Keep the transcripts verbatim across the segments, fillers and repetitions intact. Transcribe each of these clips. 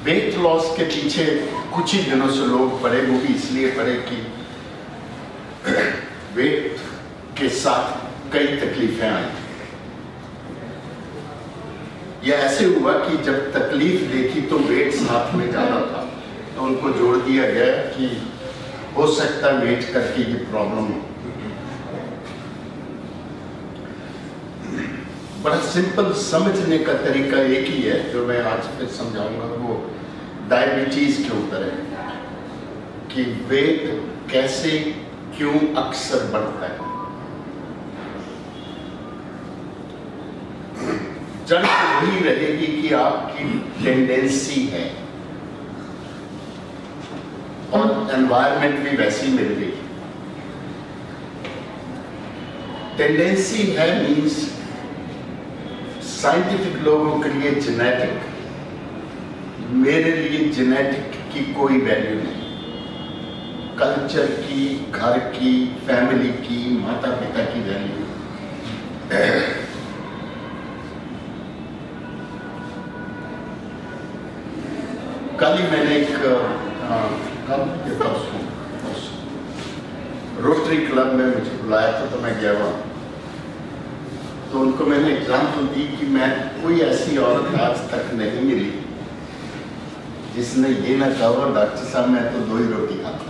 Weight loss के पीछे कुछ ही दिनों से लोग पड़े, वो भी इसलिए पड़े कि वेट के साथ कई तकलीफें आई। यह ऐसे हुआ कि जब तकलीफ देखी तो वेट साथ में ज्यादा था, तो उनको जोड़ दिया गया कि हो सकता है वेट करके ये प्रॉब्लम हो। बड़ा सिंपल समझने का तरीका एक ही है जो मैं आज फिर समझाऊंगा, वो डायबिटीज के ऊपर है कि वेट कैसे क्यों अक्सर बढ़ता है। जड़ वही रहेगी कि आपकी टेंडेंसी है और एनवायरनमेंट भी वैसी मिल गई। टेंडेंसी है मीन्स साइंटिफिक लोगों के लिए जेनेटिक, मेरे लिए जेनेटिक की कोई वैल्यू नहीं। कल्चर की, घर की, फैमिली की, माता पिता की वैल्यू। कल ही मैंने एक कल के परसों रोटरी क्लब में मुझे बुलाया था तो मैं गया वहाँ, तो उनको मैंने एग्जाम्पल दी कि मैं कोई ऐसी औरत आज तक नहीं मिली जिसने ये ना कहा डॉक्टर साहब मैं तो दो ही रोटी खाता,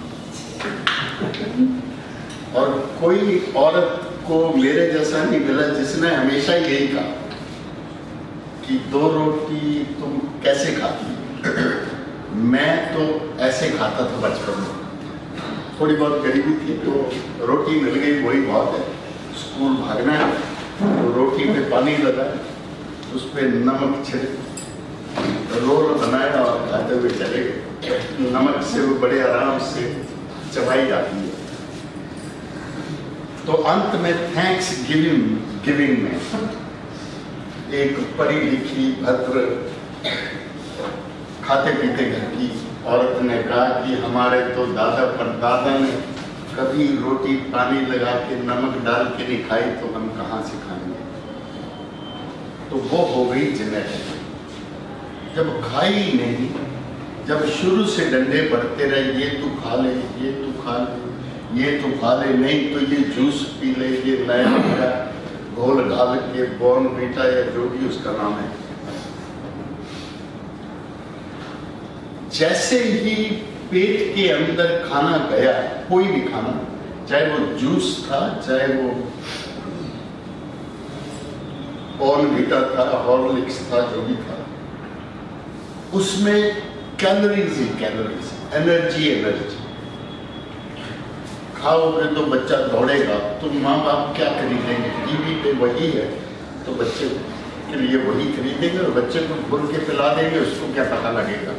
और कोई औरत को मेरे जैसा नहीं मिला जिसने हमेशा यही कहा कि दो रोटी तुम कैसे खाती। मैं तो ऐसे खाता था बचपन में, थोड़ी बहुत गरीबी थी तो रोटी मिल गई वही बहुत है। स्कूल भागना है तो रोटी पे पानी लगा, उस पर नमक छिड़क, रोल बनाया और खाते हुए चले गए। नमक से वो बड़े आराम से चबाई जाती है। तो अंत में थैंक्स गिविंग गिविंग में एक पढ़ी लिखी भद्र खाते पीते घर की औरत ने कहा कि हमारे तो दादा परदादा ने कभी रोटी पानी लगा के नमक डाल के नहीं खाई, तो हम कहाँ से खाएंगे। तो वो हो गई जेनेटिक। जब खाई नहीं, जब शुरू से डंडे पड़ते रहे, ये तू खा ले, ये तू खा ले, ये तू खा ले, नहीं तो ये जूस पी ले, ये नया घोल घाल के बॉर्नवीटा या जो भी उसका नाम है। जैसे ही पेट के अंदर खाना गया, कोई भी खाना, चाहे वो जूस था, चाहे वो बॉर्नवीटा था, हॉर्लिक्स था, जो भी था, उसमें कैलोरीज ही कैलोरीज, एनर्जी एनर्जी। खाओगे तो बच्चा दौड़ेगा, तो माँ बाप क्या खरीदेंगे, टीवी पे वही है तो बच्चे के लिए वही खरीदेंगे और बच्चे को घोल के पिला देंगे, उसको क्या पता लगेगा।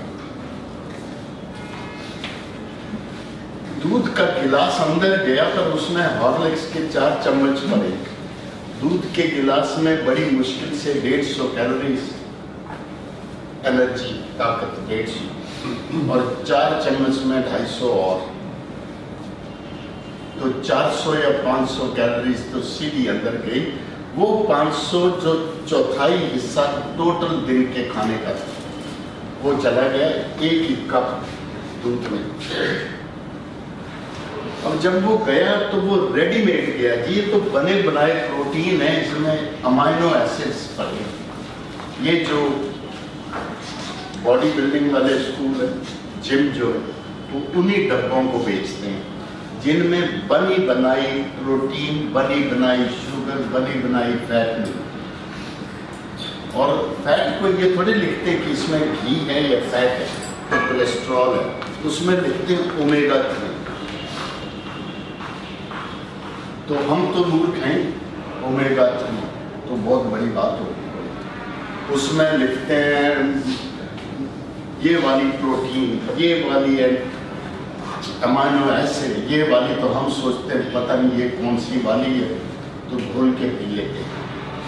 दूध का गिलास अंदर गया पर उसमें हॉर्लिक्स के चार चम्मच पड़े। दूध के गिलास में बड़ी मुश्किल से डेढ़ सौ कैलोरीज एनर्जी, ताकत डेढ़ सौ, और चार चम्मच में ढाई सौ, और तो चार सौ या पाँच सौ कैलोरीज तो सीधी अंदर गई। वो पाँच सौ जो चौथाई हिस्सा टोटल दिन के खाने का था, वो चला गया एक ही कप दूध में। अब जब वो गया तो वो रेडीमेड गया, ये तो बने बनाए प्रोटीन है, इसमें अमाइनो एसिड्स पड़े। ये जो बॉडी बिल्डिंग वाले स्कूल है, जिम जो है, वो उन्हीं डब्बों को बेचते हैं जिनमें बनी बनाई प्रोटीन, बनी बनाई शुगर, बनी बनाई फैट मिलती। और फैट को ये थोड़े लिखते हैं कि इसमें घी है या फैट है, तो कोलेस्ट्रॉल है, उसमें लिखते हैं ओमेगा थ्री। तो हम तो मूर्ख हैं, ओमेगा थ्री तो बहुत बड़ी बात होगी। उसमें लिखते हैं ये वाली प्रोटीन, ये वाली अमाइनो एसिड, ये वाली, तो हम सोचते हैं पता नहीं ये कौन सी वाली है, तो घोल के पी लेते हैं।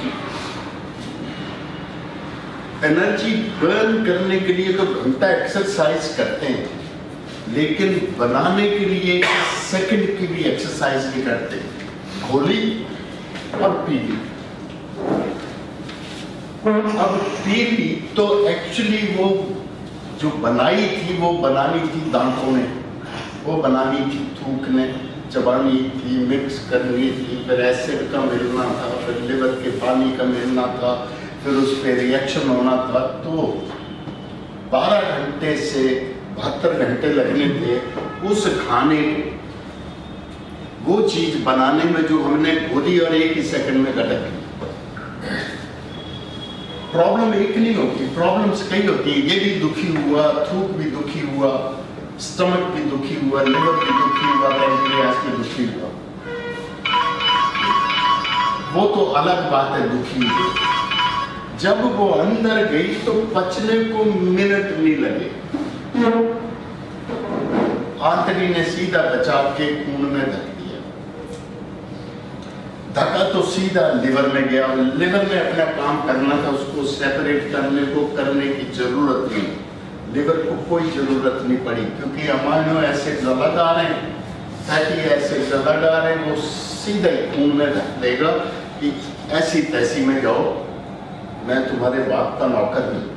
एनर्जी बर्न करने के लिए तो घंटा एक्सरसाइज करते हैं, लेकिन बनाने के लिए सेकंड की भी एक्सरसाइज नहीं करते। घोली और पी ली। अब पी ली तो एक्चुअली वो जो बनाई थी वो बनानी थी दांतों ने, वो बनानी थी थूक ने, चबानी थी, मिक्स करनी थी, फिर एसिड का मिलना था, फिर लिवर के पानी का मिलना था, फिर उस पर रिएक्शन होना था। तो बारह घंटे से बहत्तर घंटे लगने थे उस खाने को, वो चीज बनाने में जो हमने घोली और एक ही सेकंड में गटक ली। प्रॉब्लम एक नहीं होती, प्रॉब्लम्स कई होती है। ये भी दुखी हुआ, थूक भी दुखी हुआ, स्टमक भी दुखी हुआ, लिवर भी दुखी हुआ, पैंक्रियास भी दुखी हुआ। वो तो अलग बात है, दुखी हुई। जब वो अंदर गई तो पचने को मिनट नहीं लगे, आंतरी ने सीधा बचा के खून में धक दिया। धका तो सीधा लिवर में गया, लिवर में अपना काम करना था, उसको सेपरेट करने को करने की जरूरत नहीं, लिवर को कोई जरूरत नहीं पड़ी, क्योंकि अमाइनो एसिड अलग आ रहे हैं, फैटी एसिड अलग आ रहे हैं, वो सीधा खून में धक देगा कि ऐसी तैसी में जाओ, मैं तुम्हारे बाप का नौकर नहीं।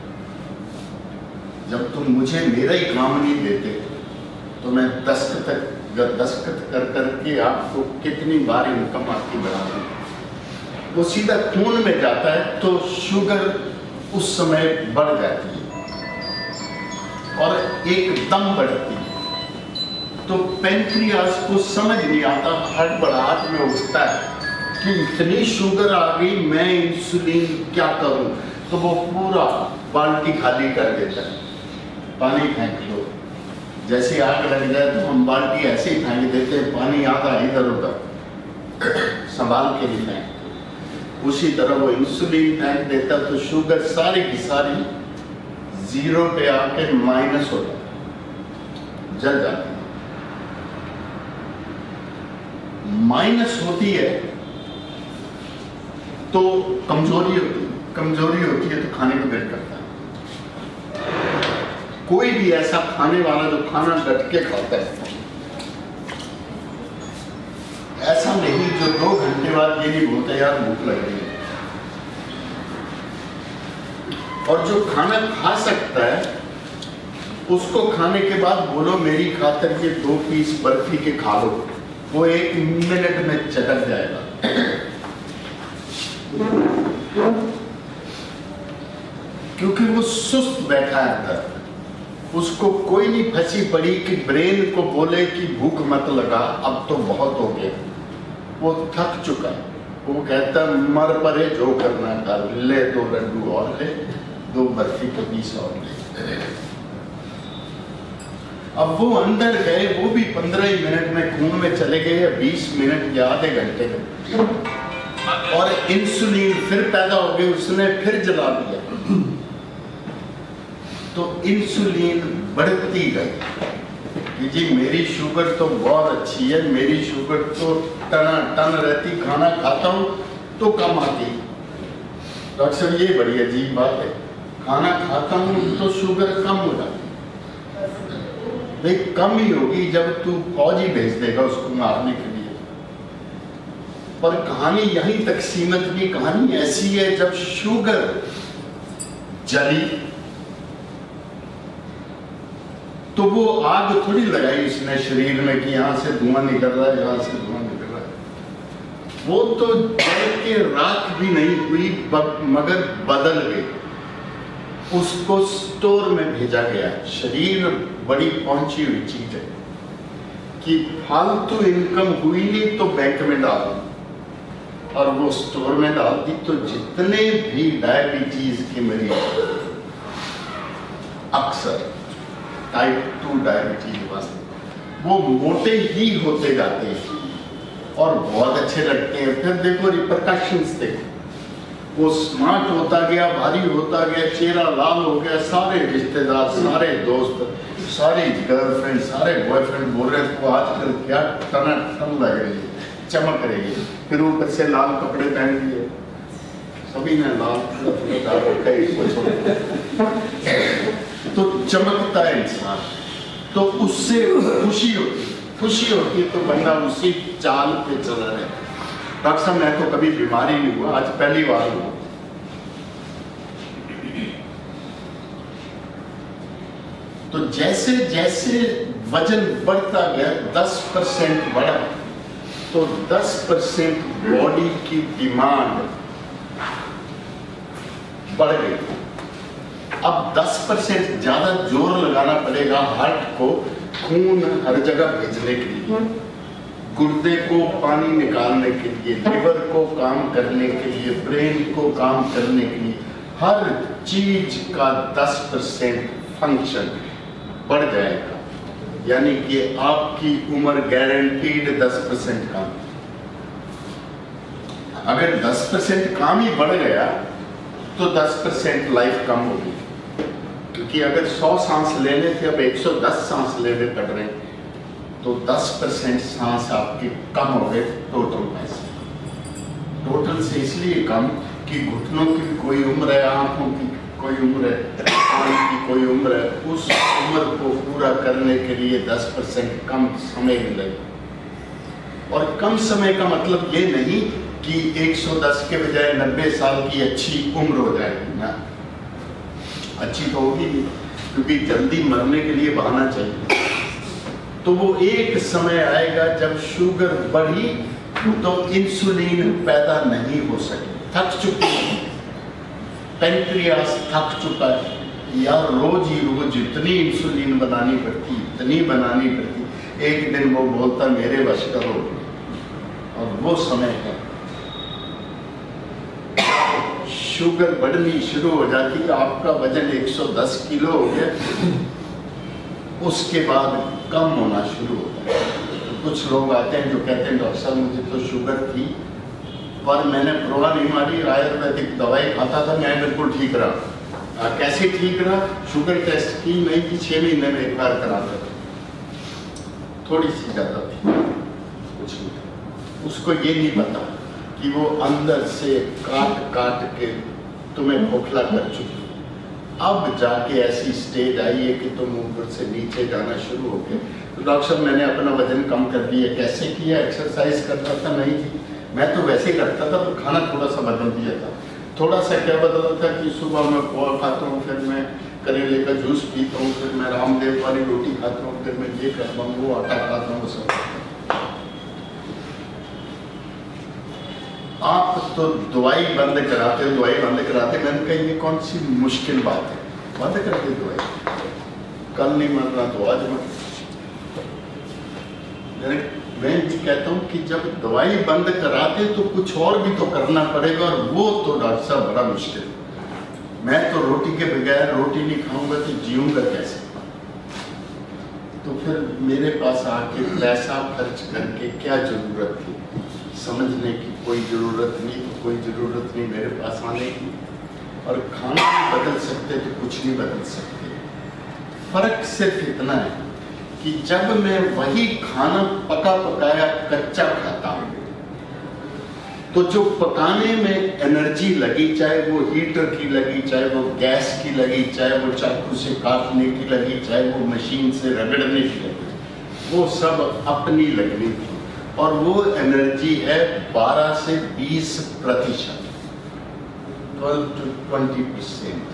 जब तुम मुझे मेरा ही काम नहीं देते तो मैं दस्तखत दस्तखत कर करके आपको कितनी बार इनकम आपकी बढ़ा दूं। वो सीधा खून में जाता है तो शुगर उस समय बढ़ जाती है और एकदम बढ़ती है। तो पैंक्रियास को समझ नहीं आता, हड़बड़ाहट में उठता है कि इतनी शुगर आ गई, मैं इंसुलिन क्या करूं। तो वो पूरा बाल्टी खाली कर देता है, पानी फेंक लो। जैसे आग लग जाए तो हम बाल्टी ऐसे ही फेंक देते हैं, पानी आधा इधर उधर संभाल के नहीं फेंकते। उसी तरह वो इंसुलिन फेंक देता तो शुगर सारी की सारी जीरो पे आके माइनस हो जाती, जल जाती है। माइनस होती है तो कमजोरी होती है, कमजोरी होती है तो खाने को दिल करता है। कोई भी ऐसा खाने वाला जो खाना डट के खाता है, ऐसा नहीं जो दो घंटे बाद ये नहीं बोलता यार भूख लग रही है। और जो खाना खा सकता है उसको खाने के बाद बोलो मेरी खातर के दो पीस बर्फी के खा लो, वो एक मिनट में चटक जाएगा। क्योंकि वो सुस्त बैठा है अंदर, उसको कोई नहीं फंसी पड़ी कि ब्रेन को बोले कि भूख मत लगा, अब तो बहुत हो गया। वो थक चुका है, वो कहता मर परे जो करना कर, ले दो लड्डू और ले, दो बर्फी के पीस और ले। अब वो अंदर गए, वो भी पंद्रह ही मिनट में खून में चले गए, या बीस मिनट या आधे घंटे में, और इंसुलिन फिर पैदा हो गई, उसने फिर जला दिया। तो इंसुलिन बढ़ती गई कि जी मेरी शुगर तो बहुत अच्छी है, मेरी शुगर तो टना टन रहती, खाना खाता हूं तो कम आती। डॉक्टर साहब ये बड़ी अजीब बात है, खाना खाता हूं तो शुगर कम हो जाती। देख कम ही होगी जब तू फौज ही भेज देगा उसको मारने के लिए। पर कहानी यहीं तक सीमित नहीं, कहानी ऐसी है जब शुगर जली तो वो आग थोड़ी लगाई उसने शरीर में कि यहां से धुआं निकल रहा है, यहां से धुआं निकल रहा है। वो तो जल के राख भी नहीं हुई, मगर बदल गई, उसको स्टोर में भेजा गया। शरीर बड़ी पहुंची हुई चीज है कि फालतू इनकम हुई नहीं तो बैंक में डाल दी, और वो स्टोर में डाल दी तो जितने भी डायबिटीज के मरीज अक्सर टाइप टू डायबिटीज वाले वो मोटे ही होते जाते हैं और बहुत अच्छे लगते हैं। फिर देखो रिपरकशंस देखो, वो स्मार्ट होता गया, भारी होता गया, चेहरा लाल हो गया, सारे रिश्तेदार, सारे दोस्त, सारी गर्लफ्रेंड, सारे बॉयफ्रेंड बोल रहे थे आजकल क्या टना टन लग रही है, चमक रही है। फिर ऊपर से लाल कपड़े पहन लिए, सभी ने लाल तो चमकता है इंसान, तो उससे खुशी होती खुशी होती तो बंदा उसी चाल पे चला रहे। डॉक्टर साहब मैं तो कभी बीमारी नहीं हुआ, आज पहली बार हुआ। तो जैसे जैसे वजन बढ़ता गया, दस परसेंट बढ़ा, तो दस परसेंट बॉडी की डिमांड बढ़ गई। अब दस परसेंट ज्यादा जोर लगाना पड़ेगा हार्ट को खून हर जगह भेजने के लिए, गुर्दे को पानी निकालने के लिए, लिवर को काम करने के लिए, ब्रेन को काम करने के लिए, हर चीज का दस परसेंट फंक्शन बढ़ जाएगा। यानी कि आपकी उम्र गारंटीड दस परसेंट काम। अगर दस परसेंट काम ही बढ़ गया तो दस परसेंट लाइफ कम होगी, क्योंकि अगर सौ सांस लेने थे अब एक सौ दस सांस लेने पड़ रहे हैं, तो दस परसेंट सांस आपके कम हो गए टोटल पैसे। टोटल से इसलिए कम कि घुटनों की भी कोई उम्र है, आंखों की कोई उम्र है, कान की कोई उम्र है, उस उम्र को पूरा करने के लिए दस परसेंट कम समय मिलेगा। और कम समय का मतलब ये नहीं कि एक सौ दस के बजाय नब्बे साल की अच्छी उम्र हो जाएगी ना, अच्छी तो होगी नहीं, क्योंकि जल्दी मरने के लिए बहाना चाहिए। तो वो एक समय आएगा जब शुगर बढ़ी तो इंसुलिन पैदा नहीं हो सके, थक चुकी है, पेंक्रियास थक चुका है, या रोज ही रोज इतनी इंसुलिन बनानी पड़ती इतनी बनानी पड़ती, एक दिन वो बोलता मेरे वश का हो, और वो समय है शुगर बढ़नी शुरू हो जाती है। आपका वजन एक सौ दस किलो हो गया, उसके बाद कम होना शुरू होता है। तो कुछ लोग आते हैं जो कहते हैं डॉक्टर साहब मुझे तो शुगर थी पर मैंने परवाह नहीं मारी, आयुर्वेदिक दवाई खाता था, मैं बिल्कुल ठीक रहा। आ, कैसे ठीक रहा? शुगर टेस्ट की नहीं की, छह महीने में एक बार कराता था, थोड़ी सी ज्यादा थी, कुछ नहीं। उसको ये नहीं पता कि वो अंदर से काट काट के तुम्हें खोखला कर चुकी। अब जाके ऐसी स्टेज आई है कि तुम ऊपर से नीचे जाना शुरू हो गए। तो डॉक्टर साहब मैंने अपना वजन कम कर दिया, कैसे किया? एक्सरसाइज करता था? नहीं थी, मैं तो वैसे करता था, तो खाना थोड़ा सा बदल दिया था। थोड़ा सा क्या बदला था कि सुबह मैं पोहा खाता हूँ, फिर मैं करेले का जूस पीता हूँ, फिर मैं रामदेव वाली रोटी खाता हूँ, फिर मैं ये करता हूँ, वो आटा खाता हूँ, सब। आप तो दवाई बंद कराते हो, दवाई बंद कराते, मैंने कहा ये कौन सी मुश्किल बात है, बंद कर दे दवाई, कल नहीं मरना तो आज मर। मैं भी कहता हूँ कि जब दवाई बंद कराते तो कुछ और भी तो करना पड़ेगा, और वो तो डॉक्टर साहब बड़ा मुश्किल है। मैं तो रोटी के बगैर रोटी नहीं खाऊंगा तो जीऊंगा कैसे? तो फिर मेरे पास आके पैसा खर्च करके क्या जरूरत थी? समझने की कोई जरूरत नहीं, तो कोई जरूरत नहीं मेरे पास आने की। और खाना भी बदल सकते तो कुछ नहीं बदल सकते। फर्क सिर्फ इतना है कि जब मैं वही खाना पका पकाया कच्चा खाता हूँ, तो जो पकाने में एनर्जी लगी, चाहे वो हीटर की लगी, चाहे वो गैस की लगी, चाहे वो चाकू से काटने की लगी, चाहे वो मशीन से रगड़ने की लगी, वो सब अपनी लगनी थी। और वो एनर्जी है बारह से बीस प्रतिशत, ट्वेल्व टू ट्वेंटी परसेंट।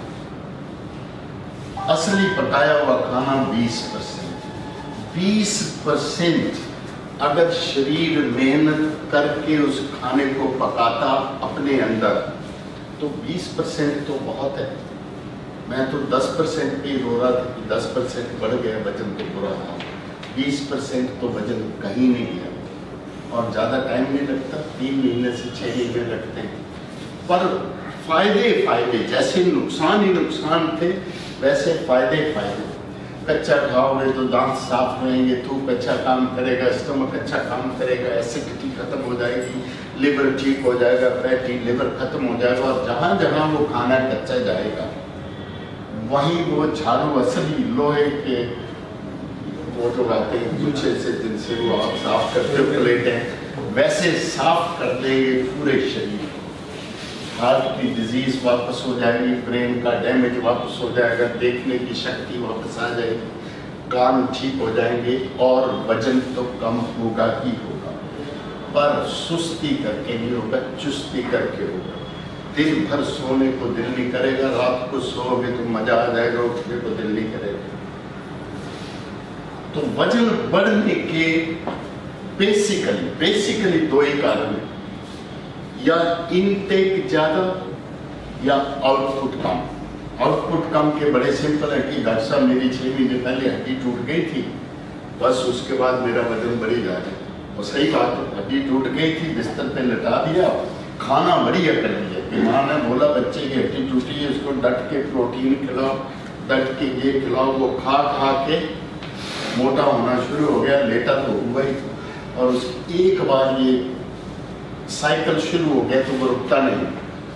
असली पकाया हुआ खाना बीस परसेंट। बीस परसेंट अगर शरीर मेहनत करके उस खाने को पकाता अपने अंदर, तो बीस परसेंट तो बहुत है। मैं तो दस परसेंट पे ही रो रहा था कि दस परसेंट बढ़ गया वजन, तो बुरा था। बीस परसेंट तो वजन कहीं नहीं गया, और ज़्यादा टाइम नहीं लगता, तीन महीने से छः महीने लगते हैं। पर फायदे फायदे, जैसे नुकसान ही नुकसान थे वैसे फायदे फायदे। कच्चा खाओगे तो दांत साफ रहेंगे, थूक अच्छा काम करेगा, स्टमक अच्छा काम करेगा, एसिडिटी खत्म हो जाएगी, लिवर ठीक हो जाएगा, फैटी लिवर खत्म हो जाएगा। और जहाँ जहाँ वो खाना कच्चा जाएगा वहीं वो झाड़ू असली लोहे के वो जो आते हैं दूसरे से, जिनसे वो आप साफ करते हो प्लेटें, वैसे साफ कर देंगे पूरे शरीर। हार्ट की डिजीज वापस हो जाएगी, ब्रेन का डैमेज वापस हो जाएगा, देखने की शक्ति वापस आ जाएगी, कान ठीक हो जाएंगे, और वजन तो कम होगा ही होगा। पर सुस्ती करके नहीं होगा, चुस्ती करके होगा। दिन भर सोने को दिल नहीं करेगा, रात को सोओगे तो मजा आ जाएगा, उठने को दिल नहीं करेगा। तो वजन बढ़ने के बेसिकली बेसिकली दो ही कारण है, या इनटेक ज्यादा या आउटपुट कम। आउटपुट कम के बड़े सिंपल है कि डॉक्टर साहब मेरी छह महीने पहले हड्डी टूट गई थी, बस उसके बाद मेरा वजन बढ़ी जा रहा है। और सही बात है, हड्डी टूट गई थी, बिस्तर पे लिटा दिया, खाना बढ़िया कर दिया कि माँ ने बोला बच्चे की हड्डी टूटी है, उसको डट के प्रोटीन खिलाओ, डट के ये खिलाओ, वो खा खा के मोटा होना शुरू हो गया। लेटा तो हुआ ही, और उस एक बार ये साइकिल शुरू हो गया तो वो रुकता नहीं।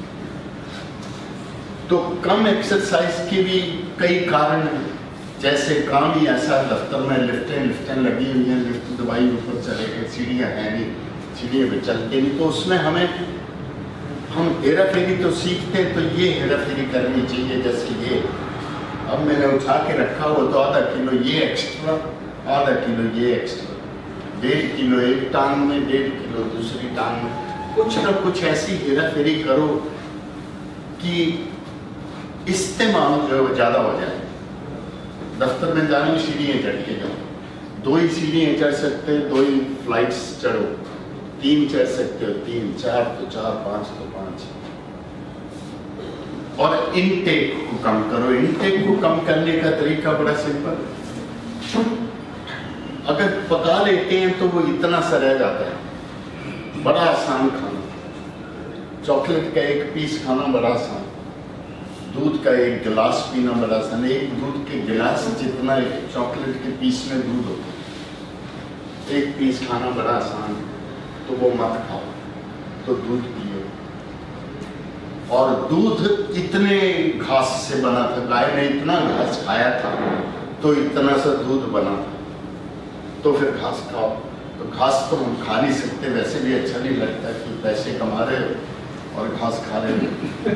तो कम एक्सरसाइज के भी कई कारण हैं, जैसे काम ही ऐसा, दफ्तर में लिफ्टें लिफ्टें लगी हुई हैं, लिफ्ट दबाई ऊपर चले गए, सीढ़ियाँ हैं नहीं, सीढ़ियाँ पे चलते नहीं, तो उसमें हमें हम हेरा फेरी तो सीखते हैं, तो ये हेरा फेरी करनी चाहिए। जैसे ये अब मैंने उठा के रखा हो तो आधा किलो ये एक्स्ट्रा, आधा किलो ये एक्स्ट्रा, डेढ़ किलो एक टांग में, डेढ़ किलो दूसरी टांग में, कुछ ना कुछ ऐसी हेरा फेरी करो कि इस्तेमाल जो ज़्यादा हो जाए। दफ्तर में जाने में सीढ़ियाँ चढ़ के जाओ, दो ही सीढ़ियाँ चढ़ सकते हो, दो ही फ्लाइट्स चढ़ो, तीन चढ़ सकते हो तीन, चार तो चार, पाँच तो पाँच। और इनटेक को कम करो। इनटेक को कम करने का तरीका बड़ा सिंपल, अगर पका लेते हैं तो वो इतना सा रह जाता है, बड़ा आसान खाना। चॉकलेट का एक पीस खाना बड़ा आसान, दूध का एक गिलास पीना बड़ा आसान। एक दूध के गिलास जितना एक चॉकलेट के पीस में दूध होता है, एक पीस खाना बड़ा आसान, तो वो मत खाओ, तो दूध पियो। और दूध इतने घास से बना था, गाय ने इतना घास खाया था तो इतना सा दूध बना था, तो फिर घास खाओ। तो घास तो हम खा नहीं सकते, वैसे भी अच्छा नहीं लगता कि पैसे कमा रहे हो और घास खा रहे हो।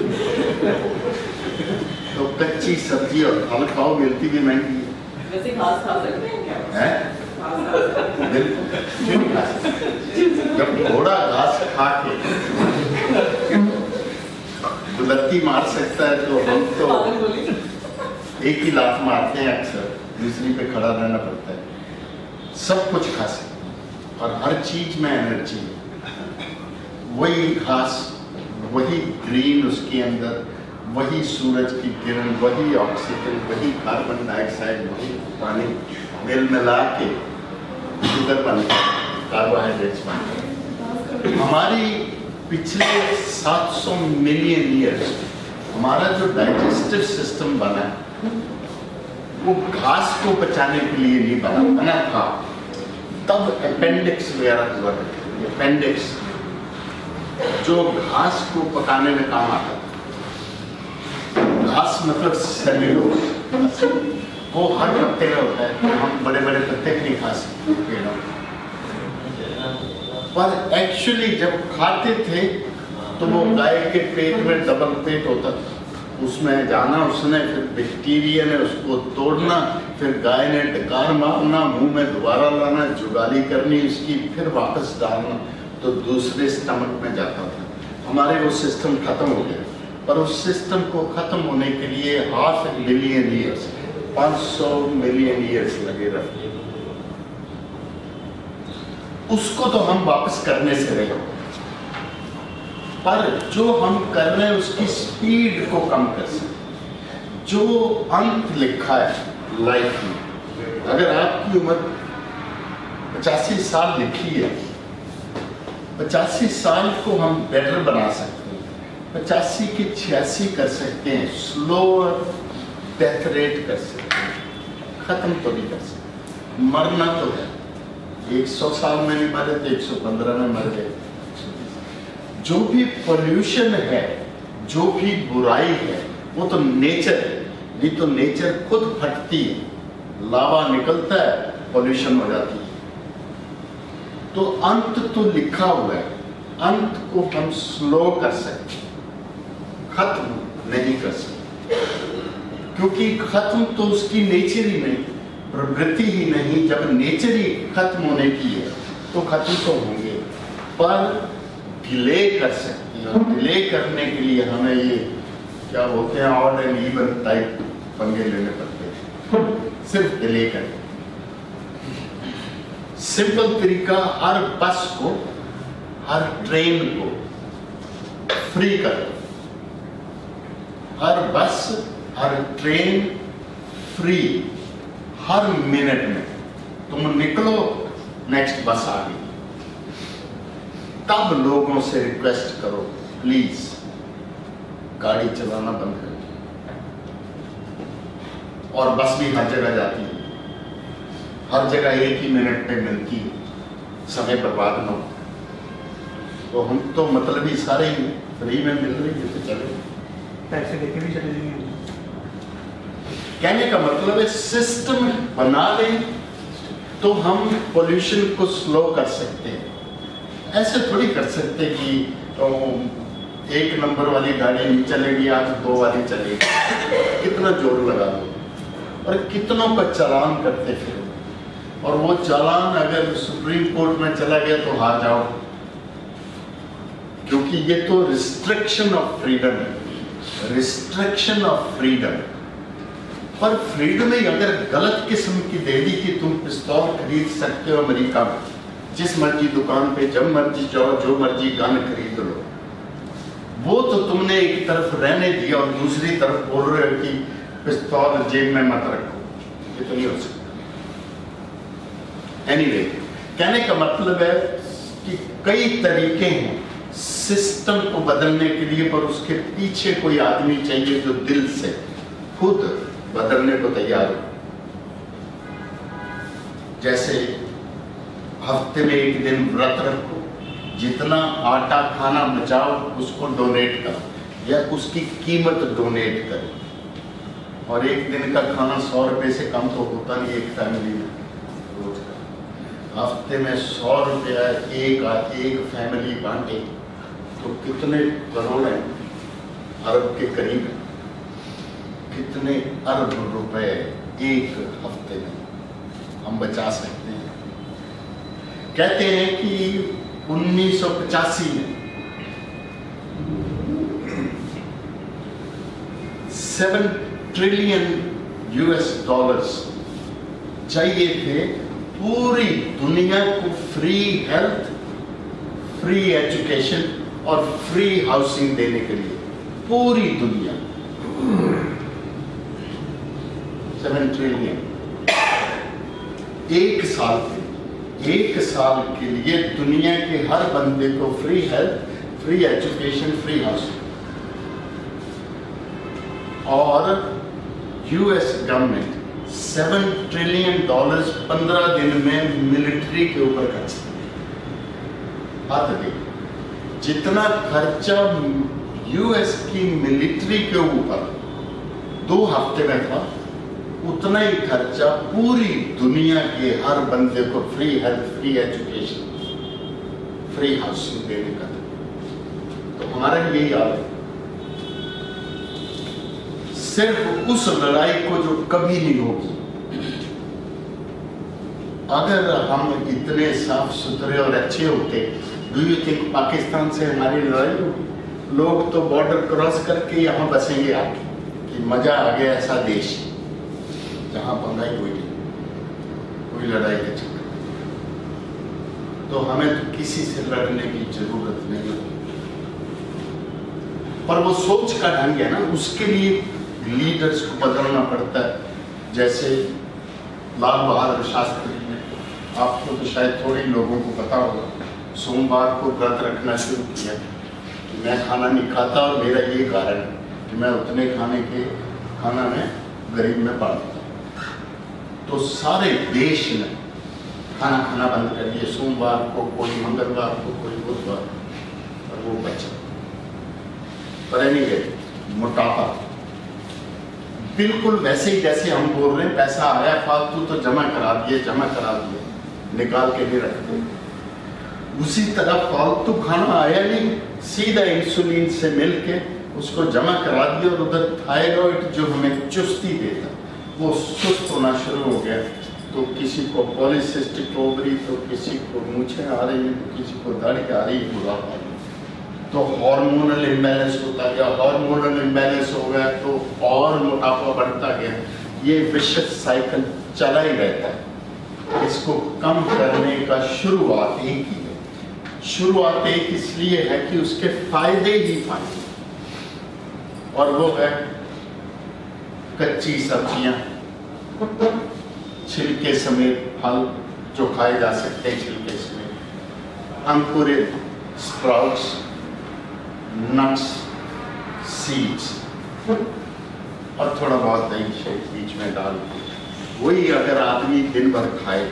तो कच्ची सब्जी और फल खाओ, मिलती भी महंगी है। वैसे घास खा सकते हैं क्या? है? बिल्कुल, क्यों नहीं खा सकते? जब थोड़ा घास खा के लत्ती मार सकता है तो हम तो एक ही लात मारते हैं अक्सर, दूसरी पे खड़ा रहना पड़ता है। सब कुछ खा सकते हैं और हर चीज में एनर्जी है। वही घास, वही ग्रीन उसके अंदर, वही सूरज की किरण, वही ऑक्सीजन, वही कार्बन डाइऑक्साइड, वही पानी मिल मिला के शुगर बनता है, कार्बोहाइड्रेट्स बनते हैं। हमारी पिछले सात सौ मिलियन ईयर्स हमारा जो डाइजेस्टिव सिस्टम बना है वो घास को पचाने के लिए नहीं बना बना था। तब अपेंडिक्स वगैरह हुआ, अपेंडिक्स जो घास को पकाने में काम आता था। घास मतलब सेल्यूलोज, वो हर पत्ते में होता है, तो हम बड़े बड़े पत्ते नहीं खा सकते। पर एक्चुअली जब खाते थे तो वो गाय के पेट में डबल पेट होता था, उसमें जाना उसने, फिर बैक्टीरिया ने उसको तोड़ना, फिर गाय ने डकार मारना, मुंह में दोबारा लाना, जुगाली करनी उसकी, फिर वापस डालना, तो दूसरे स्टमक में जाता था। हमारे वो सिस्टम खत्म हो गया, पर उस सिस्टम को खत्म होने के लिए हाफ मिलियन ईयर्स, पाँच सौ मिलियन ईयर्स लगे रहे। उसको तो हम वापस करने से रहे, पर जो हम कर रहे हैं उसकी स्पीड को कम कर सकते। जो अंत लिखा है लाइफ में, अगर आपकी उम्र पचासी साल लिखी है, पचासी साल को हम बेटर बना सकते हैं, पचासी की छियासी कर सकते हैं, स्लोअर डेथ रेट कर सकते हैं, खत्म तो नहीं कर सकते। मरना तो है, एक सौ साल में नहीं मरे तो एक सौ पंद्रह में मर गए। जो भी पोल्यूशन है, जो भी बुराई है, वो तो नेचर है, नहीं तो नेचर खुद फटती है, लावा निकलता है, पोल्यूशन हो जाती है। तो अंत तो लिखा हुआ है, अंत को हम स्लो कर सकते, खत्म नहीं कर सकते, क्योंकि खत्म तो उसकी नेचर ही नहीं, प्रवृत्ति ही नहीं। जब नेचर ही खत्म होने की है तो खत्म तो होंगे, पर डिले कर सकते हैं। डिले करने के लिए हमें ये क्या बोलते हैं, ऑड एंड इवन टाइप पंगे लेने पड़ते हैं, सिर्फ डिले करें। सिंपल तरीका, हर बस को, हर ट्रेन को फ्री कर दो। हर बस, हर ट्रेन फ्री। हर मिनट में तुम निकलो, नेक्स्ट बस आ गई। तब लोगों से रिक्वेस्ट करो, प्लीज गाड़ी चलाना बंद करो। और बस भी हर जगह जाती है, हर जगह एक ही मिनट पे मिलती है, समय बर्बाद न हो। तो हम तो मतलब ही सारे ही फ्री में मिल रही है तो चले, पैसे लेके भी चले जाएंगे। कहने का मतलब है सिस्टम बना लें तो हम पोल्यूशन को स्लो कर सकते हैं। ऐसे थोड़ी कर सकते कि तो एक नंबर वाली गाड़ी नहीं चलेगी, आज दो वाली चलेगी। कितना जोर लगा दो और कितनों का चालान करते फिर, और वो चालान अगर सुप्रीम कोर्ट में चला गया तो हार जाओ, क्योंकि ये तो रिस्ट्रिक्शन ऑफ फ्रीडम है, रिस्ट्रिक्शन ऑफ फ्रीडम। पर फ्रीडम में अगर गलत किस्म की दे दी कि तुम पिस्तौल खरीद सकते हो अमेरिका में, जिस मर्जी दुकान पे जब मर्जी जाओ, जो मर्जी गन खरीद लो, वो तो तुमने एक तरफ रहने दिया और दूसरी तरफ बोल रहे हो कि पिस्तौल जेब में मत रखो। ये तो नहीं हो सकता। एनीवे, कहने का मतलब है कि कई तरीके हैं सिस्टम को बदलने के लिए, पर उसके पीछे कोई आदमी चाहिए जो दिल से खुद बदलने को तैयार हो। जैसे हफ्ते में एक दिन व्रत रखो, जितना आटा खाना बचाओ उसको डोनेट करो या उसकी कीमत डोनेट करो। और एक दिन का खाना सौ रुपये से कम तो होता नहीं एक फैमिली में रोज का। हफ्ते में सौ रुपया एक एक फैमिली बांटे तो कितने करोड़ हैं, अरब के करीब, कितने अरब रुपए एक हफ्ते में हम बचा सकते हैं। कहते हैं कि उन्नीस सौ पचासी में सेवन ट्रिलियन यूएस डॉलर्स चाहिए थे पूरी दुनिया को फ्री हेल्थ, फ्री एजुकेशन और फ्री हाउसिंग देने के लिए। पूरी दुनिया सेवन ट्रिलियन एक साल के एक साल के लिए दुनिया के हर बंदे को free health, free education, free housing. और US government seven trillion dollars पंद्रह दिन में मिलिट्री के ऊपर खर्च बात देखिए, जितना खर्चा यूएस की मिलिट्री के ऊपर दो हफ्ते में था, उतना ही खर्चा पूरी दुनिया के हर बंदे को free health, free education, free housing देने का था। तो हमारा यही हाल है। सिर्फ उस लड़ाई को जो कभी नहीं होगी। अगर हम इतने साफ सुथरे और अच्छे होते, डू यू थिंक पाकिस्तान से हमारी लड़ाई होगी? लोग तो बॉर्डर क्रॉस करके यहाँ बसेंगे आके कि मजा आ गया, ऐसा देश जहाँ पंगाई कोई नहीं, कोई लड़ाई का चक्कर। तो हमें तो किसी से लड़ने की जरूरत नहीं होती। पर वो सोच का ढंग है ना, उसके लिए लीडर्स को बदलना पड़ता है। जैसे लाल बहादुर शास्त्री ने, आपको तो शायद थोड़े लोगों को पता होगा, सोमवार को व्रत रखना शुरू किया कि मैं खाना नहीं खाता और मेरा ये कारण है कि मैं उतने खाने के खाना में गरीब में बांटता। तो सारे देश ने खाना खाना बंद कर दिया, सोमवार को, कोई मंगलवार को, कोई बुधवार, और वो बचा। पर एनीवे, मोटापा बिल्कुल वैसे ही जैसे हम बोल रहे हैं, पैसा आया फालतू तो जमा करा दिए, जमा करा दिए, निकाल के नहीं रखते। उसी तरह फालतू खाना आया नहीं, सीधा इंसुलिन से मिलके उसको जमा करा दिया, और उधर थायराइड जो हमें चुस्ती देता वो सुस्त होना शुरू हो गया। तो किसी को पॉलीसिस्टिक ओवरी, तो किसी को मूछें आ रही है, तो किसी को दाढ़ी आ रही है, बुढ़ापा। तो हार्मोनल इम्बैलेंस होता गया, हार्मोनल इम्बैलेंस हो गया तो और मोटापा बढ़ता गया। ये विशेष साइकिल चला ही रहता है। इसको कम करने का शुरुआत एक ही है। शुरुआत एक इसलिए है कि उसके फायदे ही फायदे, और वो है कच्ची सब्जियां, छिलके समेत फल जो खाए जा सकते हैं छिलके समेत, अंकुरित स्प्राउट्स, नट्स, सीड्स, और थोड़ा बहुत दही शहद बीच में डाल के वही अगर आदमी दिन भर खाए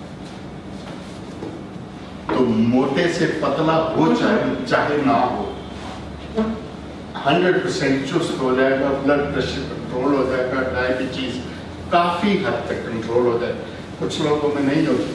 तो मोटे से पतला हो चाहे चाहे ना हो, हंड्रेड परसेंट चुस्त हो जाएगा, ब्लड प्रेशर कंट्रोल हो जाएगा, डायबिटीज काफी हद तक कंट्रोल हो जाएगा। कुछ लोगों में नहीं होती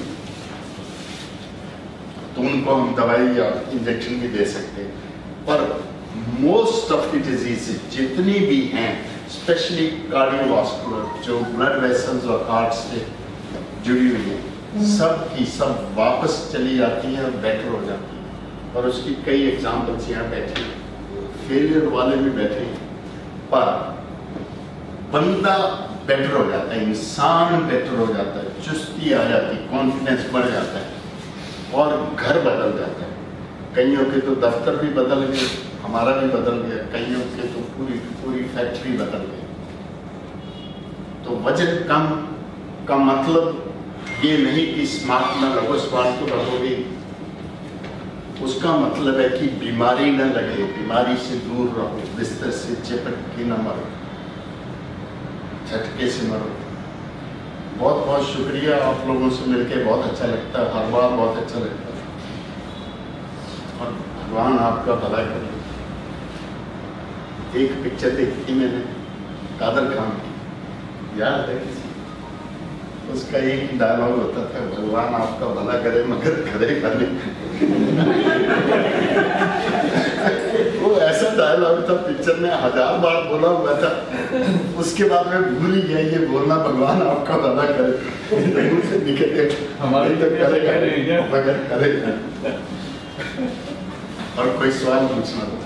तो उनको हम दवाई या इंजेक्शन भी दे सकते हैं, पर मोस्ट ऑफ द डिजीजेस जितनी भी हैं, स्पेशली कार्डियोवास्कुलर, जो ब्लड वेसल्स और हार्ट से जुड़ी हुई है, सब की सब वापस चली जाती हैं और बेटर हो जाती हैं। और उसकी कई एग्जाम्पल्स यहाँ बैठे हैं, फेलियर वाले भी बैठे हैं, पर बंदा बेटर हो जाता है, इंसान बेटर हो जाता है, चुस्ती आ जाती है, कॉन्फिडेंस बढ़ जाता है और घर बदल जाता है। कईयों के तो दफ्तर भी बदल गए, हमारा भी बदल गया, कईयों के तो पूरी पूरी फैक्ट्री बदल गई। तो वजन कम का मतलब ये नहीं कि स्मार्ट ना रहो, स्मार्ट तो रहोगे, उसका मतलब है कि बीमारी न लगे, बीमारी से दूर रहो, बिस्तर से चिपट के न मरो, झटके से मरो। बहुत बहुत शुक्रिया, आप लोगों से मिलके बहुत अच्छा लगता है, हर बार बहुत अच्छा लगता है, और भगवान आपका भला करे। एक पिक्चर देखी थी मैंने कादर खान की, याद है किसी? उसका एक ही डायलॉग होता था, भगवान आपका भला करे मगर करेगा नहीं। वो ऐसा डायलॉग था, पिक्चर में हजार बार बोला हुआ था, उसके बाद में भूल ही गया ये बोलना, भगवान आपका भला करे। निकले हमारी तो करेगा मगर करेगा। और कोई सवाल पूछना तो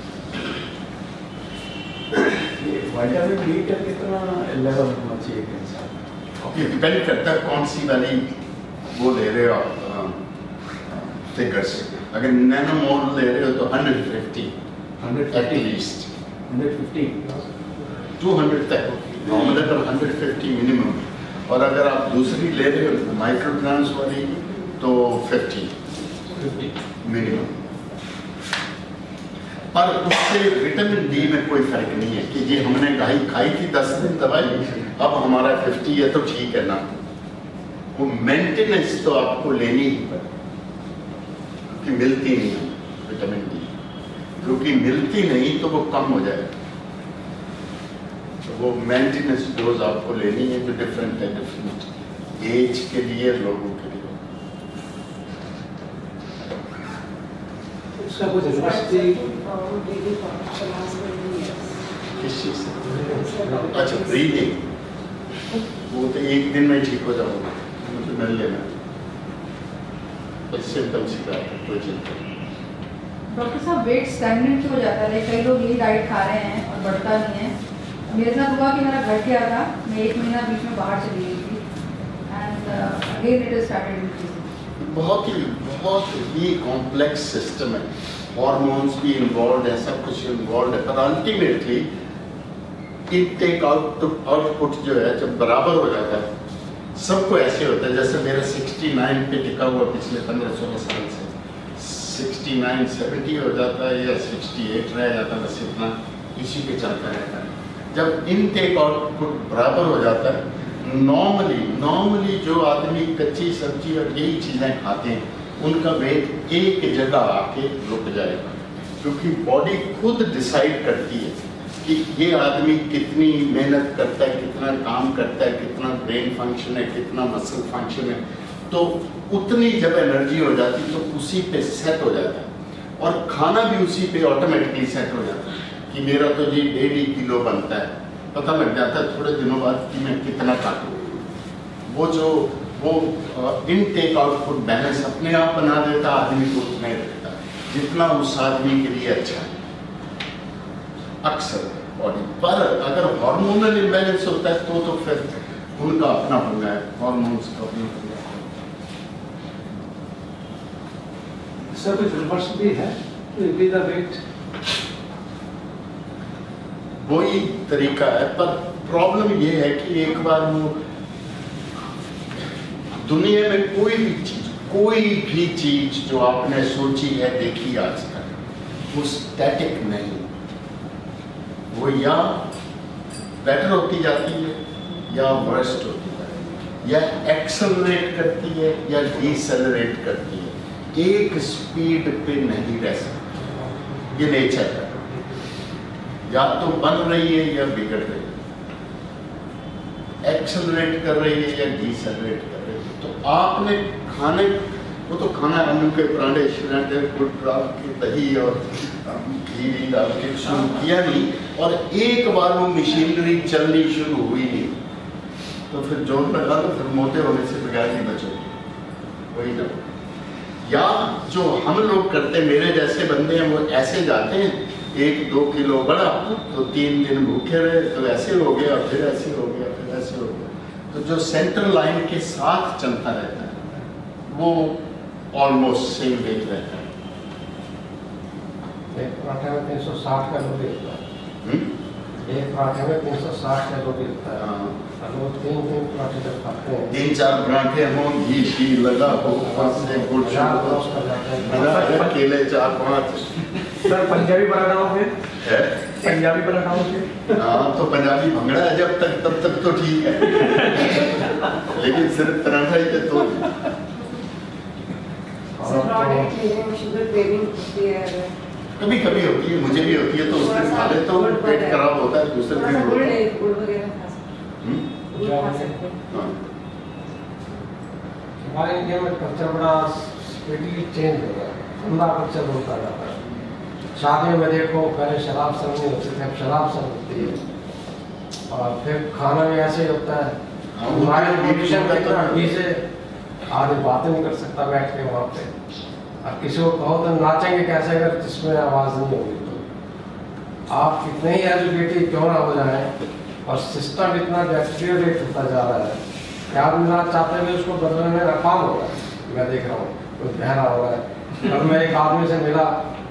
विटामिन डी का कितना लेवल होना चाहिए इंसान? ये डिपेंड करता है कौन सी वाली वो ले रहे हो आप फिगर्स। अगर नैनो मोल ले रहे हो तो hundred fifty at least, hundred fifty to hundred तक नॉर्मल है, पर हंड्रेड फिफ्टी मिनिमम। और अगर आप दूसरी ले रहे हो माइक्रोग्राम्स वाली तो फिफ्टी मिनिमम। पर उससे विटामिन डी में कोई फर्क नहीं है कि ये हमने गाई खाई थी दस दिन दवाई, अब हमारा फिफ्टी है तो ठीक है ना। वो मेंटेनेंस तो आपको लेनी ही पड़े, क्योंकि मिलती नहीं है विटामिन डी, क्योंकि मिलती नहीं तो वो कम हो जाएगा। तो वो मेंटेनेंस डोज आपको लेनी है, जो डिफरेंट है डिफरेंट एज के लिए, लोगों के लिए। उसका कुछ किस चीज़ से? अच्छा, ब्रीदिंग, वो तो एक दिन में ठीक हो जाओगे, मुझे मिल लेना, सिम्टम सिखा कोई चिंता नहीं। डॉक्टर साहब, वेट स्टैग्नेंट हो जाता है, कई लोग यही डाइट खा रहे हैं और बढ़ता नहीं है। मेरे साथ हुआ कि मेरा घट गया था, मैं एक महीना बीच में बाहर चली गई थी and again it is started increasing. बहुत ही बहुत ही कॉम्प्लेक्स सिस्टम है, हॉर्मोन्स भी इन्वॉल्व है, सब कुछ इन्वॉल्व है, पर अल्टीमेटली इनटेक आउटपुट आउटपुट जो है जब बराबर हो जाता है, सबको ऐसे होता है जैसे मेरा सिक्सटी नाइन पे टिका हुआ पिछले पंद्रह सोलह साल से, सिक्सटी नाइन सेवेंटी हो जाता है या सिक्सटी एट रह जाता है, बस इतना इसी पे चलता रहता है। जब इनटेक आउटपुट बराबर हो जाता है, नॉर्मली नॉर्मली जो आदमी कच्ची सब्जी और यही चीज़ें खाते हैं, उनका वेट एक जगह आके रुक जाएगा, क्योंकि बॉडी खुद डिसाइड करती है कि ये आदमी कितनी मेहनत करता है, कितना काम करता है, कितना ब्रेन फंक्शन है, कितना मसल फंक्शन है, तो उतनी जब एनर्जी हो जाती है तो उसी पे सेट हो जाता है, और खाना भी उसी पे ऑटोमेटिकली सेट हो जाता है कि मेरा तो जी डेढ़ किलो बनता है, पता लग जाता है थोड़े दिनों बाद कि मैं कितना काटूँ। वो जो वो इनटेक आउटपुट बैलेंस अपने आप बना देता, आदमी को उतना ही रखता है जितना उस आदमी के लिए अच्छा है अक्सर बॉडी पर। अगर हार्मोनल इम्बैलेंस होता है तो तो फिर उनका अपना पंगा है, हार्मोन्स का अपना पंगा है। सर कुछ रिवर्स भी है, increase the weight? वही तरीका है, पर प्रॉब्लम ये है कि एक बार वो दुनिया में कोई भी चीज कोई भी चीज जो आपने सोची है देखी आज तक, वो स्टैटिक नहीं, वो या बेटर होती जाती है या वर्स्ट होती है, या एक्सेलरेट करती है या डिसेलरेट करती है, एक स्पीड पे नहीं रह सकती। ये नेचर है, या तो बन रही है या बिगड़ रही है, एक्सेलरेट कर रही है या डिसेलरेट कर रही है। तो आपने खाने वो तो खाना आलू के पराठे शराठे गुड़ डाल के दही और घी डाल के शुरू किया नहीं, और एक बार वो मशीनरी चलनी शुरू हुई नहीं, तो फिर जोर लगा तो फिर मोटे होने से बगैर नहीं बचोगे, वही ना। या जो हम लोग करते, मेरे जैसे बंदे हैं, वो ऐसे जाते हैं, एक दो किलो बढ़ा तो तीन दिन भूखे रहे, तो ऐसे हो गया, फिर ऐसे हो गया, फिर ऐसे हो गया। तो जो सेंट्रल लाइन के साथ चलता रहता है वो ऑलमोस्ट सेम वेट रहता है। एक पराठे में तीन सौ साठ कैलोरी होता है, एक पराठे में तीन सौ साठ कैलोरी होता है। हाँ। लोग तीन तीन पराठे जब खाते हैं, तीन चार पराठे हों, घी घी लगा हो, ऊपर से गुड़ हजार शुगर क्रॉस कर जाते हैं। केले चार पाँच सर पंजाबी पराठाओं में है। पंजाबी पराठाओं में हाँ, तो पंजाबी भंगड़ा है जब तक, तब तक तो ठीक है, लेकिन सिर्फ पराठा ही तो sir not clear sugar craving होती है, कभी कभी होती है, मुझे भी होती है, तो उस दिन खा लेता हूँ, पेट खराब होता है, दूसरे थोड़ा दिन सा गुड़ होता है। है, गुड़ वगैरह खा सकते हम्म? हैं, गुड़ खा सकते हैं। हाँ। हमारे इंडिया में कल्चर बड़ा स्पीडली चेंज हो गया, ठंडा कल्चर होता जाता है। शादियों में देखो, पहले शराब सर्व नहीं होती थी, अब शराब सर्व होती है, और फिर खाना भी ऐसे ही होता है। हाँ, हमारे उनके बीच कंडीशन में इतना तो- अभी से आदमी बातें नहीं कर सकता बैठ के वहाँ पे, और किसी को कहो तो नाचेंगे कैसे अगर जिसमें आवाज़ नहीं होगी। तो आप कितने ही एजुकेटेड क्यों ना हो जाए, और सिस्टम इतना डेक्टियोरेट होता जा रहा है कि आदमी ना चाहते हुए उसको बदलने में नाकाम हो रहा है। मैं देख रहा हूँ कुछ बहरा हो रहा है। कल मैं एक आदमी से मिला,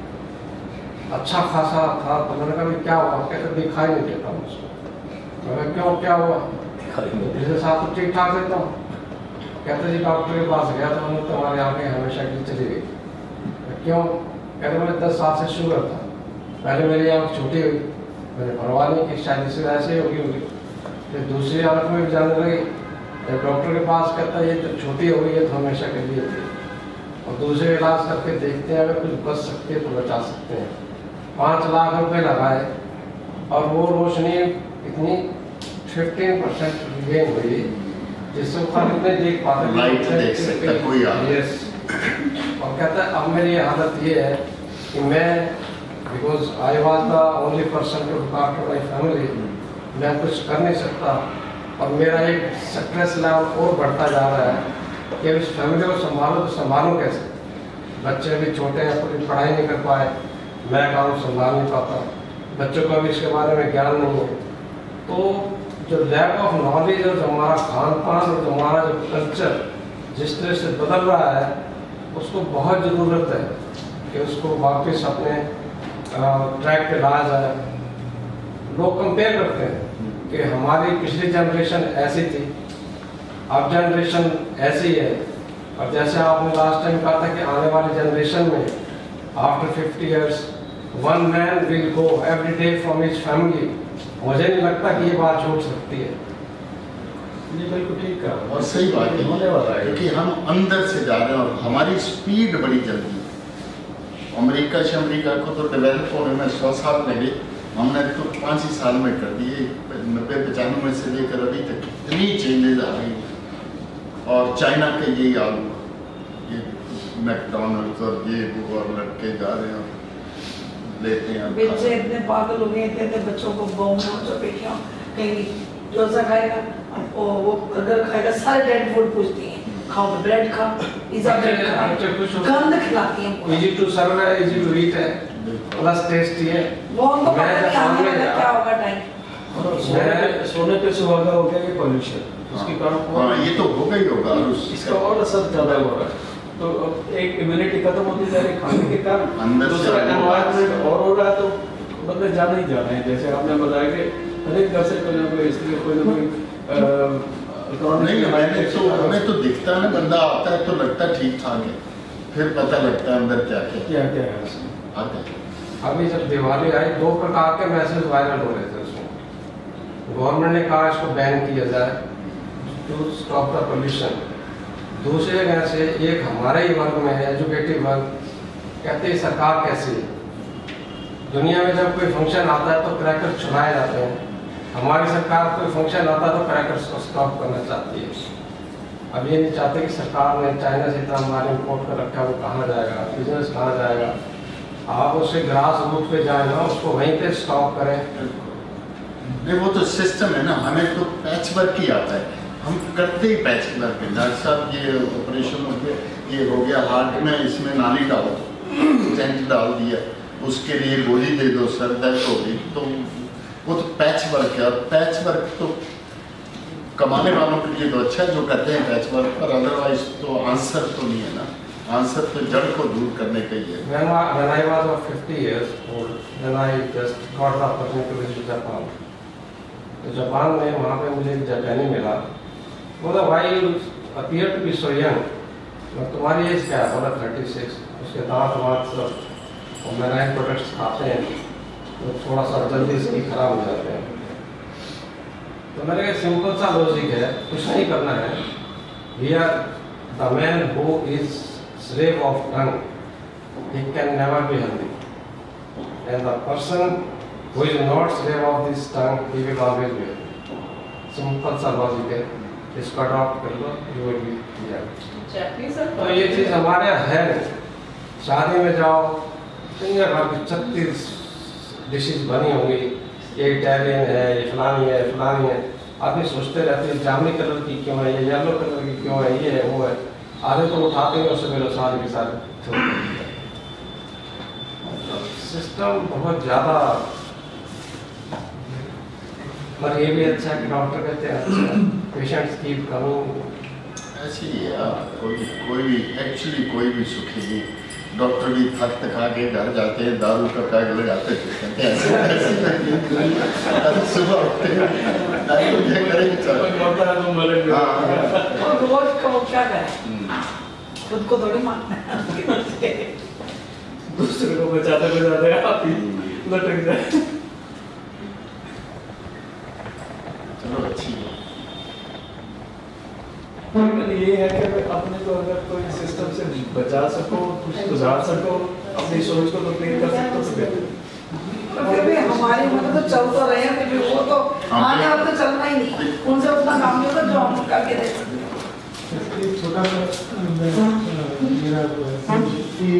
अच्छा खासा था, तो मैंने कहा क्या हुआ, कहते दिखाई नहीं देता हूँ उसको। मैंने क्यों, क्या हुआ? जिसके साथ तो ठीक ठाक देता हूँ। कहते जी डॉक्टर के पास गया तो उन्होंने तुम्हारी आँखें हमेशा की चली गई। क्यों? कहते मैंने दस साल से शुगर था, पहले मेरी आँख छोटी हुई, मैंने परवाह नहीं कि शायद इससे ऐसे होगी होगी फिर दूसरी आँख में भी जाने लगी। जब डॉक्टर के पास कहता है ये तो छोटी हो गई है तो हमेशा के लिए थी, और दूसरे इलाज करके देखते हैं अगर कुछ बच सकते हैं तो बचा सकते हैं। पाँच लाख रुपए लगाए और वो रोशनी इतनी फिफ्टीन परसेंट गेन हुई जिससे वो खाली नहीं देख पाते, लाइट देख सकता है कोई आदमी। यस। और कहता है अब मेरी हालत ये है कि मैं because I was the only person to look after my family, मैं कुछ कर नहीं सकता, और मेरा एक स्ट्रेस लेवल और बढ़ता जा रहा है कि इस फैमिली को संभालो तो संभालूं कैसे। बच्चे भी छोटे हैं, पूरी पढ़ाई नहीं कर पाए, मैं काम संभाल नहीं पाता, बच्चों को भी इसके बारे में ज्ञान नहीं है। तो जो लैक ऑफ नॉलेज और जो हमारा खान पान और जो हमारा जो कल्चर जिस तरह से बदल रहा है, उसको बहुत ज़रूरत है कि उसको वापस अपने ट्रैक पे लाया जाए। लोग कंपेयर करते हैं कि हमारी पिछली जनरेशन ऐसी थी, अब जनरेशन ऐसी है, और जैसे आपने लास्ट टाइम कहा था कि आने वाली जनरेशन में after fifty years one man will go every day from his family. मुझे नहीं लगता कि ये बात छूट सकती है। ये बिल्कुल ठीक है, और सही बात है, होने वाला है क्योंकि हम अंदर से जा रहे हैं और हमारी स्पीड बड़ी जल्दी है। अमेरिका से अमेरिका को तो डेवलप होने में सौ साल लगे, हमने तो पाँच ही साल में कर दिए। नब्बे पचानवे से लेकर अभी तक कितनी चेंजेज आ गई। और चाइना के यही हाल हुआ, ये मैकडॉनल्ड्स और ये वो और लड़के जा रहे हैं लेते हैं। बच्चे इतने पागल हो गए, इतने इतने बच्चों को मोमोज और पेटियां, कहीं डोसा खाएगा और वो बर्गर खाएगा, सारे डेड फूड पूछती हैं, खाओ ब्रेड खा, पिज्जा ब्रेड खा, गंद खिलाती हैं। इजी टू सर्व है, इजी टू ईट है, प्लस टेस्टी है। वो उनको पता मैं नहीं आने सामने वाला क्या होगा टाइम। और सोने पे सोने पे सुहागा हो गया ये पॉल्यूशन, उसके कारण हाँ, ये तो होगा ही होगा। इसका और असर ज़्यादा हो रहा है। तो अब एक इम्यूनिटी खत्म होती जा रही खाने के कारण, अंदर से दूसरा अंदर एनवायरनमेंट और हो रहा है, तो बंदे जाना ही जाना है। जैसे आपने बताया कि हर एक घर से कोई ना कोई इसलिए कोई ना कोई नहीं, मैंने तो हमें तो दिखता है ना, बंदा आता है तो लगता है ठीक ठाक है, फिर पता लगता है अंदर क्या क्या क्या क्या है उसमें। आता है। अभी जब दिवाली आई दो प्रकार के मैसेज वायरल हो रहे थे उसमें। गवर्नमेंट ने कहा इसको बैन किया जाए टू स्टॉप द पोल्यूशन। दूसरे जगह से एक हमारे ही वर्ग में है, एजुकेटिव वर्ग, कहते हैं सरकार कैसी है। दुनिया में जब कोई फंक्शन आता है तो क्रैकर छुड़ाए जाते हैं, हमारी सरकार कोई फंक्शन आता है तो क्रैकर्स को स्टॉप करना चाहती है। अब ये नहीं चाहते कि सरकार ने चाइना से इतना माल इम्पोर्ट कर रखा है, वो कहाँ जाएगा, बिजनेस कहाँ जाएगा। आप उससे ग्रास रूट पे जाए ना, उसको वहीं पे स्टॉप करें। नहीं, वो तो सिस्टम है ना, हमें तो पैच वर्क ही आता है, हम करते ही पैच वर्क है। डॉक्टर साहब ये ऑपरेशन हो गया, ये हो गया हार्ट में, इसमें नाली डालो, स्टेंट डाल दिया, उसके लिए गोली दे दो, सर दर्द हो गई, तो वो तो पैच वर्क है। और पैच वर्क तो कमाने वालों के लिए तो अच्छा है जो करते हैं पैच वर्क, पर अदरवाइज तो आंसर तो नहीं है ना, आंसर तो जड़ को दूर करने का ही है। When I, when I was of fifty years old, then I just got the opportunity to visit Japan. तो जापान में वहाँ पे मुझे एक जापानी मिला, बोला भाई appear to be so young, मैं तुम्हारी एज क्या है? बोला थर्टी सिक्स। उसके दांत वाँत सब और मेराइन प्रोडक्ट्स खाते हैं तो थोड़ा सा जल्दी से खराब हो जाते हैं। तो मेरे सिंपल सा लॉजिक है, कुछ नहीं करना है। We are the man who is slave of tongue, he can never be healthy. And the person who is not slave of this tongue, he will always be healthy. Simple सा logic है, इसको adopt कर लो, you will be healthy. तो ये चीज़ हमारे यहाँ है। शादी में जाओ, दुनिया भर की छत्तीस डिशेज बनी होंगी, ये इटालियन है, ये फलानी है, फलानी है। आदमी सोचते रहते हैं जामुनी कलर की क्यों है, ये येलो कलर की क्यों है, ये है वो है। आधे तो उठाते हैं उससे पहले सारे के सारे सिस्टम बहुत ज़्यादा। पर ये भी अच्छा है कि डॉक्टर कहते हैं अच्छा पेशेंट्स की कमी ऐसी ही है। कोई कोई भी एक्चुअली कोई भी सुखी नहीं। डॉक्टर भी थक थका के घर जाते हैं, दारू का पैक लगाते हैं, सुबह उठते हैं रोज का वो क्या करें, खुद को थोड़ी मानना है, दूसरे को बचाते बचाते आप ही लटक जाए। चलो अच्छी है। ये है कि अपने को अगर कोई सिस्टम से बचा सको, कुछ सुधार सको, अपनी सोच को तो क्लियर कर सकते हो तो बेहतर। फिर भी हमारी मतलब तो चल तो रहे हैं, फिर भी वो तो आने वाले तो चलना ही नहीं, उनसे उतना काम नहीं होता जो हम करके दे सकते हैं। एक छोटा सा मेरा कि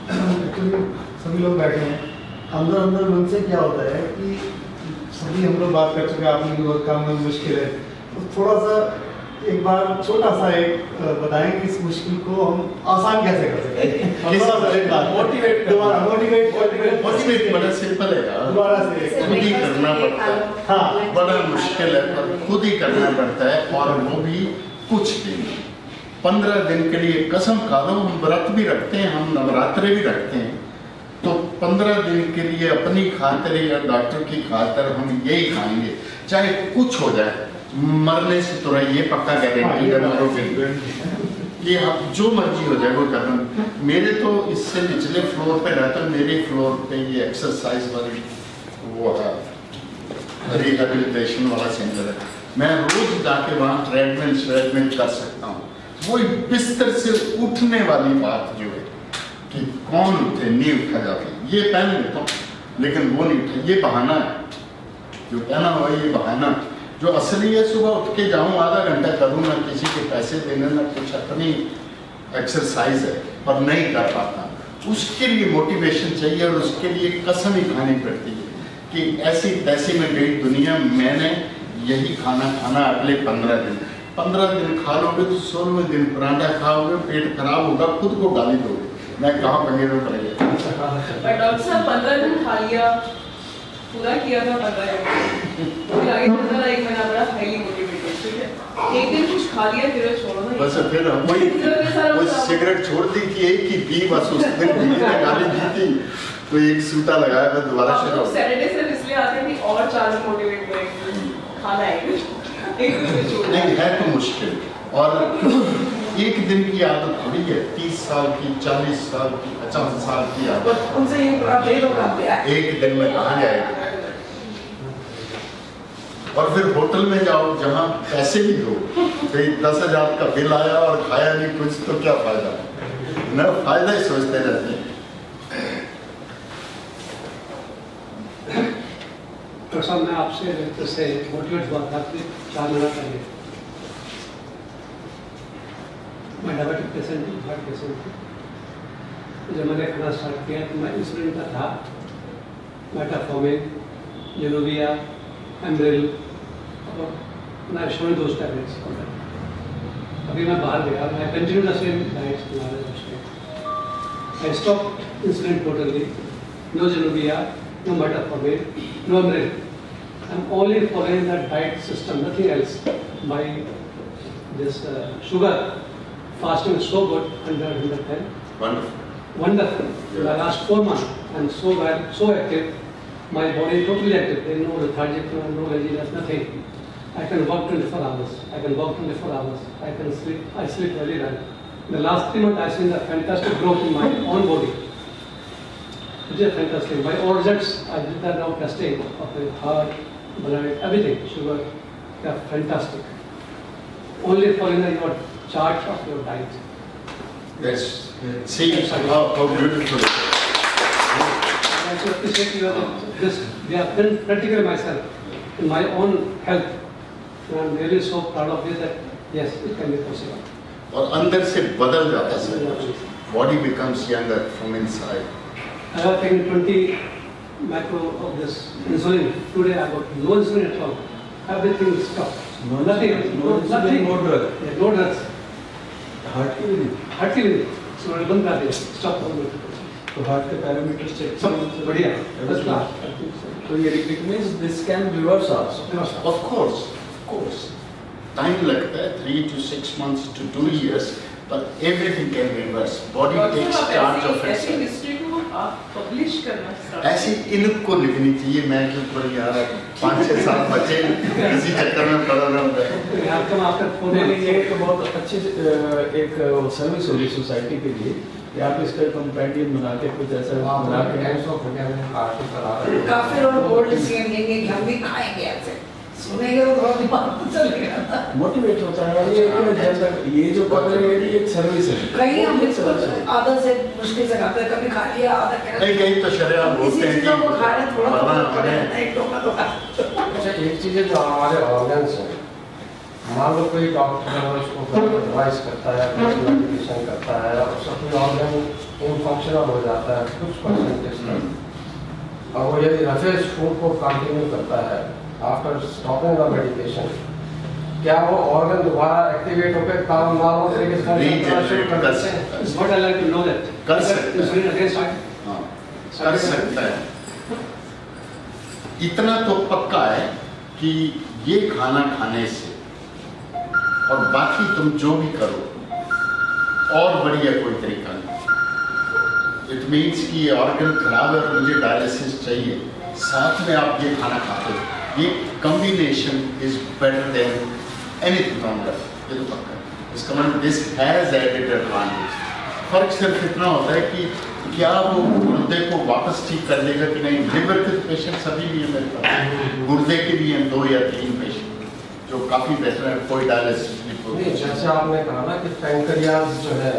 सभी लोग बैठे हैं, अंदर अंदर मन से क्या होता है कि सभी हम लोग बात कर चुके हैं, आपने भी बहुत काम में मुश्किल है, तो थोड़ा सा एक बार छोटा सा एक बताएं कि इस मुश्किल को हम आसान कैसे कर सकते हैं। मोटिवेट दोबारा मोटिवेट मोटिवेट बड़ा सिंपल है यार, दोबारा से खुद ही करना पड़ता है। हाँ, बड़ा मुश्किल है पर खुद ही करना पड़ता है, और वो भी कुछ दिन, पंद्रह दिन के लिए कसम खा लो। हम व्रत भी रखते हैं, हम नवरात्रे भी रखते हैं, तो पंद्रह दिन के लिए अपनी खातिर या डॉक्टर की खातिर हम यही खाएंगे, चाहे कुछ हो जाए। मरने से तो ये पक्का गारंटी है मरोगे, ये आप जो मर्जी हो जाए वो करना। मेरे तो इससे निचले फ्लोर पे रहता है, मेरे फ्लोर पे ये एक्सरसाइज वाली वो है, रिहेबिलिटेशन वाला सेंटर है। मैं रोज जाके वहाँ ट्रेडमिल श्रेडमिल कर सकता हूँ। वही बिस्तर से उठने वाली बात जो है कि कौन उठे, नहीं उठा जाती, ये पहन लेता हूँ लेकिन वो नहीं उठे, ये बहाना है। जो पहना हुआ ये बहाना, जो असली है सुबह उठ के जाऊँ, आधा घंटा करूँ, ना किसी के पैसे देने, ना कुछ, अपनी एक्सरसाइज है पर नहीं कर पाता। उसके लिए मोटिवेशन चाहिए और उसके लिए कसम ही खानी पड़ती है कि ऐसी तैसी में गई दुनिया, मैंने यही खाना खाना अगले पंद्रह दिन। पंद्रह दिन खा लोगे तो सोलहवें दिन पराठा खाओगे, पेट खराब होगा, खुद को गाली दोगे, मैं कहाँ पंगे में पड़ेगा। पर डॉक्टर साहब पंद्रह दिन खा लिया, पूरा किया था पंद्रह दिन, फिर आगे चलता एक महीना बड़ा हाईली मोटिवेटेड, ठीक है, एक दिन कुछ खा लिया फिर छोड़ो ना। बस फिर हम वही वो सिगरेट छोड़ दी कि एक ही पी, बस उस दिन बीवी ने गाली दी थी तो एक सूटा लगाया, बस दोबारा शुरू। लोग सैटरडे सिर्फ इसलिए आते हैं कि और चार मोटिवेट करेंगे खाना है नहीं है तो मुश्किल। और एक दिन की आदत थोड़ी है, तीस साल की, चालीस साल की, पचास साल की आदत उनसे ये भेद होगा एक दिन में कहाँ जाएगा। और फिर होटल में जाओ जहाँ पैसे भी दो, कहीं दस हजार का बिल आया और खाया नहीं कुछ तो क्या फायदा, न फायदा ही सोचते रहते हैं। तो सब मैं आपसे से मोटिवेट हुआ था कि चार महीना पहले मैं डायबिटिक पेशेंट हूँ, हार्ट पेशेंट हूँ। जब मैंने खाना स्टार्ट किया तो मैं इंसुलिन का था, मेटाफॉर्मिन, जेनोविया, एम्ब्रिल और मैं शोने दोस्त टैबलेट्स। अभी मैं बाहर गया, मैं continue the same diet I stop insulin totally, no Januvia, no metformin, no Amril. I'm only following that diet system, nothing else. My this uh, sugar fasting is so good, one hundred, one hundred ten. Wonderful. Wonderful. Yeah. The last four months, I'm so well, so active. My body is totally active. There is no lethargic, no, no laziness, nothing. I can work twenty-four hours. I can work twenty-four hours. I can sleep. I sleep very well. In the last three months, I've seen a fantastic growth in my own body. Which is fantastic. My all results, I did that now testing of the heart, blood, everything, sugar, they are fantastic. Only following your chart of your diet. That's see how, how beautiful. I also appreciate you have this. They are practically myself in my own health. And I'm really so proud of this that yes, it can be possible. और अंदर से बदल जाता है सब कुछ. Body becomes younger from inside. I have taken twenty macro of this insulin. Today I got no insulin at all. Everything is stopped. No nothing. insulin, No, no insulin, nothing. no drug. Yeah, no drugs. Heart की भी नहीं। Heart की भी so I बंद कर दिया. Stop all the तो heart के पैरामीटर्स चेक सब बढ़िया. First class. तो ये it means this can reverse also. Of course, of course. Time लगता है three to six months to two years, but everything can reverse. Body takes charge of ऐसी itself. History को आप publish करना start ऐसी इनको लिखनी चाहिए, मैं क्यों पर यार पाँच छह साल बचे इसी चक्कर में पड़ा रहूँगा। आपका आपका फोन नहीं, ये एक बहुत अच्छी एक सर्विस होगी सोसाइटी के लिए कि आप इसका कंपेंडियम बना के कुछ ऐसा बना के काफी लोग बोल्ड डिसीजन लेंगे कि हम भी खाएंगे ऐसे, सुनेंगे तो थोड़ा दिमाग तो चलेगा। मोटिवेट होता है ये ये जो कर रहे हैं ये एक सर्विस है। कहीं हम बिल्कुल आधा से मुश्किल से खाते हैं, कभी खा लिया आधा क्या नहीं कहीं तो शरीर बोलते हैं चीज़ों को खा रहे थोड़ा वरना थोड़ा हमें एक टोका तो खा। अच्छा एक चीज़ है जो हमारे ऑर्गन्स हैं, मान लो कोई डॉक्टर उसको एडवाइस करता है, मेडिकेशन करता है और उसका कोई ऑर्गन इनफंक्शनल हो जाता है कुछ परसेंटेज तक, और वो यदि रफेज फूड को कंटिन्यू करता है आफ्टर स्टॉपिंग द मेडिकेशन, क्या वो ऑर्गन दोबारा एक्टिवेट होकर काम नॉर्मल तरीके से फंक्शन शुरू कर सकते हैं? It's what I like to know that. कर सकते हैं। Insulin against it. हाँ, कर सकता है। इतना तो पक्का है कि ये खाना खाने से और बाकी तुम जो भी करो और बढ़िया कोई तरीका नहीं। इट मीन्स कि ये ऑर्गन खराब है और मुझे डायलिसिस चाहिए, साथ में आप ये खाना खाते हो, ये combination is better than anything on earth. ये तो पक्का है। इसका मतलब दिस हैज एडेड एडवांटेज। फर्क सिर्फ इतना होता है कि क्या वो गुर्दे को वापस ठीक कर देगा कि नहीं। लिवर के पेशेंट सभी भी हैं मेरे पास, गुर्दे के भी हैं दो या तीन पेशेंट जो काफ़ी बेहतर है, कोई डायलिसिस नहीं, जैसे आपने कहा ना कि पैंक्रियाज जो है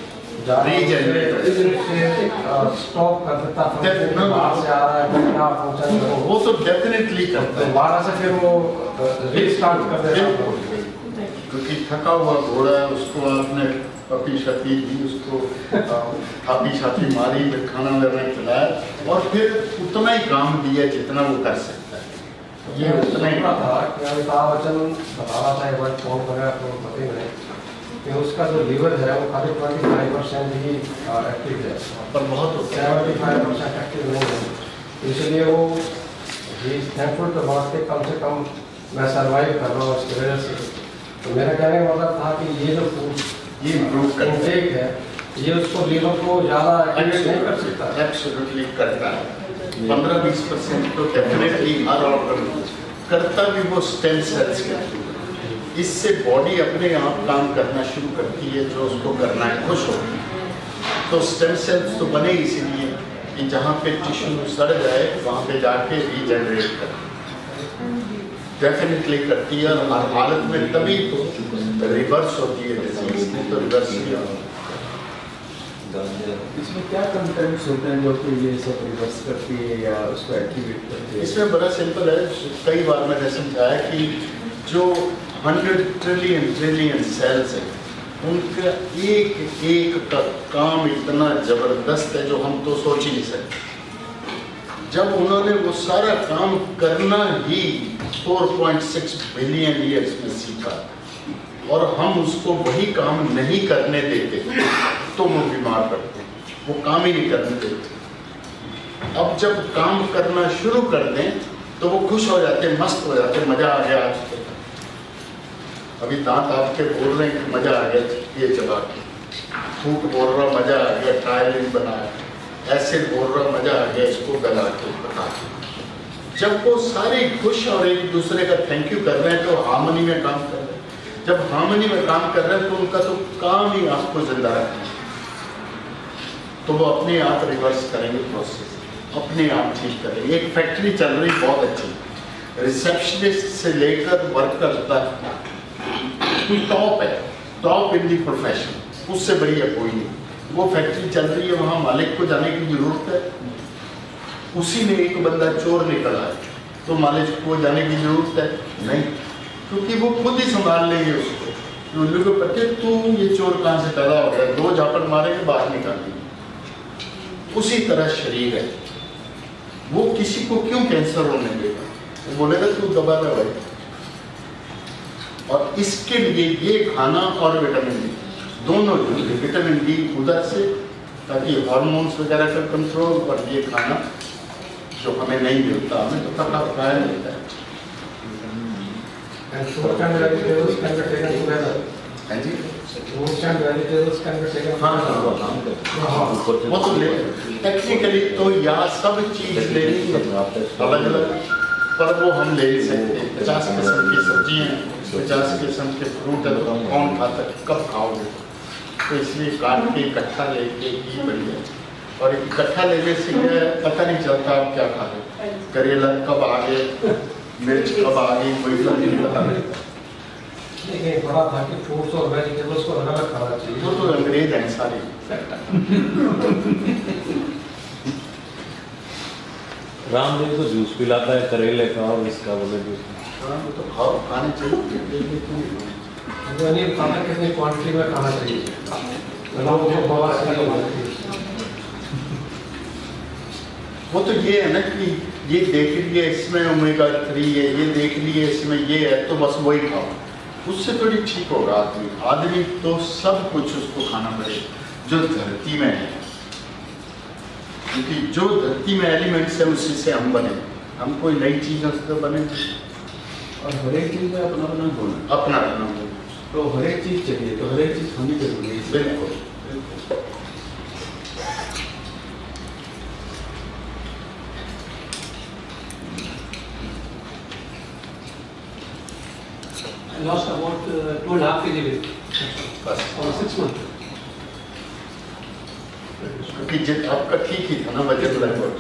स्टॉप कर देता है, बाहर से आ रहा है क्या फंक्शन वो तो डेफिनेटली करता है, दोबारा से फिर वो रीस्टार्ट कर देता है। क्योंकि थका हुआ घोड़ा है, उसको आपने पपी शपी दी, उसको थापी छापी मारी, फिर खाना वगैरह खिलाया और फिर उतना ही काम दिया जितना वो कर सकता है। ये उतना ही था कि अमिताभ बच्चन बता रहा था एक बार फोन वगैरह तो पता ही नहीं कि उसका जो लीवर है वो खाली ट्वेंटी फाइव परसेंट ही एक्टिव है, पर बहुत सेवेंटी फाइव परसेंट एक्टिव नहीं है। इसलिए वो ही थैंकफुल तो बहुत के कम से कम मैं सर्वाइव कर रहा हूँ इसकी वजह से। तो मेरा कहने का मतलब था कि ये जो फूड ये इम्प्रूव करता है, इंटेक है ये उसको लीवर को ज़्यादा एक्टिवेट नहीं कर सकता। एब्सोल्युटली करता है। पंद्रह बीस परसेंट तो डेफिनेटली हर ऑर्गन करता भी वो स्टेम सेल्स के थ्रू। इससे बॉडी अपने आप काम करना शुरू करती है जो उसको करना है, खुश होती है। तो स्टेम सेल्स तो बने इसीलिए कि जहाँ पे टिश्यू सड़ जाए वहाँ पे जाके रीजनरेट कर डेफिनेटली करती है। और हर हालत में तभी तो रिवर्स होती है डिजीज, नहीं तो रिवर्स नहीं होती। इसमें क्या कंटेंट्स होते हैं जो कि ये सब रिवर्स करती है या उसको एक्टिवेट करती है? इसमें बड़ा सिंपल है, कई बार मैंने समझाया कि जो हंड्रेड ट्रिलियन ट्रिलियन सेल्स हैं उनका एक एक का काम इतना जबरदस्त है जो हम तो सोच ही नहीं सकते। जब उन्होंने वो सारा काम करना ही चार पॉइंट छह बिलियन ईयर्स में सीखा और हम उसको वही काम नहीं करने देते तो वो बीमार पड़ते, वो काम ही नहीं करने देते। अब जब काम करना शुरू कर दें तो वो खुश हो जाते, मस्त हो जाते, मजा आ गया आज तो। अभी दांत आपके बोल रहे हैं कि मजा आ गया ये चला के, फूट बोल रहा मजा आ गया टाइलिंग बना, एसिड बोल रहा मजा आ गया इसको गला के बता के। जब वो सारे खुश और एक दूसरे का थैंक यू कर रहे हैं तो हार्मनी में काम कर रहे हैं। जब हार्मनी में काम कर रहे हैं तो उनका तो काम ही आपको जिंदा रखना है, तो वो अपने आप रिवर्स करेंगे प्रोसेस, अपने आप ठीक करेंगे। एक फैक्ट्री चल रही बहुत अच्छी, रिसेप्शनिस्ट से लेकर वर्कर तक टॉप है, टॉप इन दी प्रोफेशन, उससे बढ़िया कोई नहीं। वो फैक्ट्री चल रही है, वहाँ मालिक को जाने की जरूरत है। उसी में एक बंदा चोर निकला है तो मालिक को जाने की जरूरत है नहीं, क्योंकि वो खुद ही संभाल लेंगे उसको। तो उन लोगों को पता है तू ये चोर कहाँ से पैदा हो गया, दो झापड़ मारेंगे बाहर निकाल देंगे। उसी तरह शरीर है, वो किसी को क्यों कैंसर होने देगा, वो बोलेगा तू दबा ले भाई। और इसके लिए ये खाना और विटामिन डी दोनों जरूरी, विटामिन डी उधर से ताकि हार्मोन्स वगैरह का कंट्रोल, और ये खाना जो हमें नहीं मिलता, हमें तो पका पकाया मिलता है। And fruits and vegetables can be taken together. है जी, Fruits and vegetables can be taken हाँ हाँ together. हाँ, वो तो ले टेक्निकली तो यहाँ सब चीज लेनी है अलग अलग, पर वो हम ले नहीं सकते। पचास किस्म की सब्जी हैं, पचास किस्म के फ्रूट है, तो कौन खाता है, कब खाओगे? तो इसलिए काट के इकट्ठा लेके ही बढ़िया। और इकट्ठा लेने से क्या पता नहीं चलता आप क्या खा रहे, करेला कब आ गए, मिर्च कब आ गई, कोई फर्क नहीं पता लगता। लेकिन बड़ा था कि फ्रूट्स और वेजिटेबल्स को अलग अलग खाना चाहिए। वो तो अंग्रेज हैं सारे। रामदेव तो जूस पिलाता है करेले का और इसका बोले जूस। हाँ वो तो खाओ, खाने चाहिए। वो नहीं खाना कितनी क्वांटिटी में खाना चाहिए, लोगों को बवासीर हो जाती है। वो तो ये है ना कि ये देख लिए इसमें ओमेगा थ्री है, ये देख लिए इसमें ये है, तो बस वही खाओ, उससे थोड़ी ठीक होगा आदमी। आदमी तो सब कुछ उसको खाना पड़ेगा जो धरती में है, क्योंकि जो धरती में एलिमेंट्स है उसी से हम बने, हम कोई नई चीज उससे बने। और हर एक चीज़ में अपना अपना गुण है, अपना अपना गुण। तो हर एक चीज़ चाहिए, तो हर एक चीज़ होनी जरूरी है। बिल्कुल। I lost about uh, two and a half kg weight बस for six months. क्योंकि जित आपका ठीक ही था ना वजन लगभग।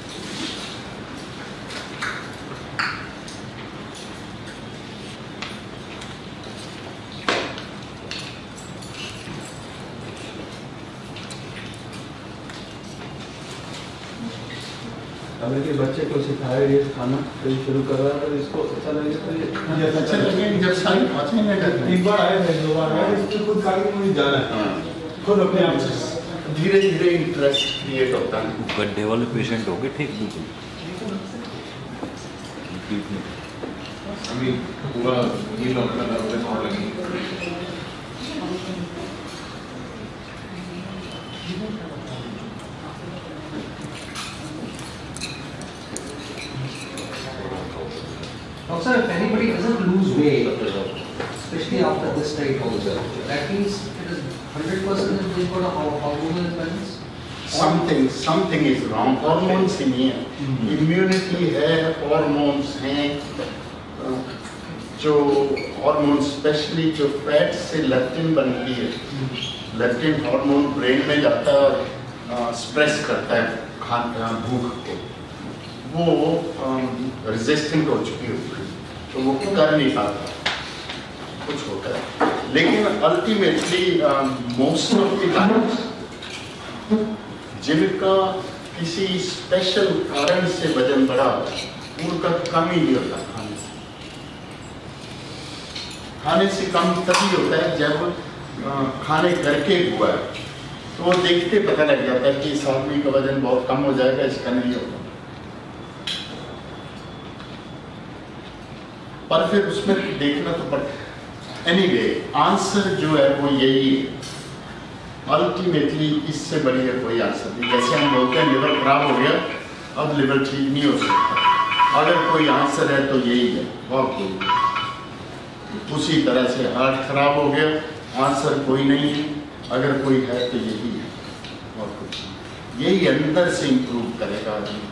अगर के बच्चे को सिखाया ये खाना कहीं शुरू कर रहा है तो इसको अच्छा लगे तो ये अच्छा लगे जब सारी पाँच मिनट एक बार आए थे, दो बार आए, इसमें खुद खा के मुझे जाना है, हाँ, खुद अपने आप से। धीरे धीरे इंटरेस्ट क्रिएट होता है। गड्ढे वाले पेशेंट हो गए ठीक बिल्कुल। अभी पूरा ये लोग का दर्द और लगी। Also, if anybody doesn't lose weight, especially especially after this type of surgery. That means it is one hundred percent that they've got a hor- hormonal imbalance. Something something is wrong, hormones ही नहीं है, immunity है, hormones हैं, जो hormone specially जो fat से leptin बनती है, लेप्टिन हार्मोन ब्रेन में जाता है और स्ट्रेस करता है खाना भूख को, वो रेजिस्टेंट हो चुकी होती है तो वो कर नहीं पाता, कुछ होता है। लेकिन ultimately most of the times जिनका किसी स्पेशल कारण से वजन बढ़ा उनका कम ही नहीं होता खाने से। खाने से कम तभी होता है जब आ, खाने करके हुआ है तो वो देखते पता लग जाता है कि इस आदमी का वजन बहुत कम हो जाएगा, इसका नहीं होगा। पर फिर उसमें देखना तो पड़ता। एनीवे आंसर जो है वो यही है, अल्टीमेटली इससे बढ़िया कोई आंसर नहीं। जैसे हम बोलते हैं लिवर खराब हो गया, अब लिवर ठीक नहीं हो सकता, अगर कोई आंसर है तो यही है और कोई। उसी तरह से हार्ट खराब हो गया, आंसर कोई नहीं है, अगर कोई है तो यही है और कुछ नहीं। यही अंदर से इंप्रूव करेगा आदमी।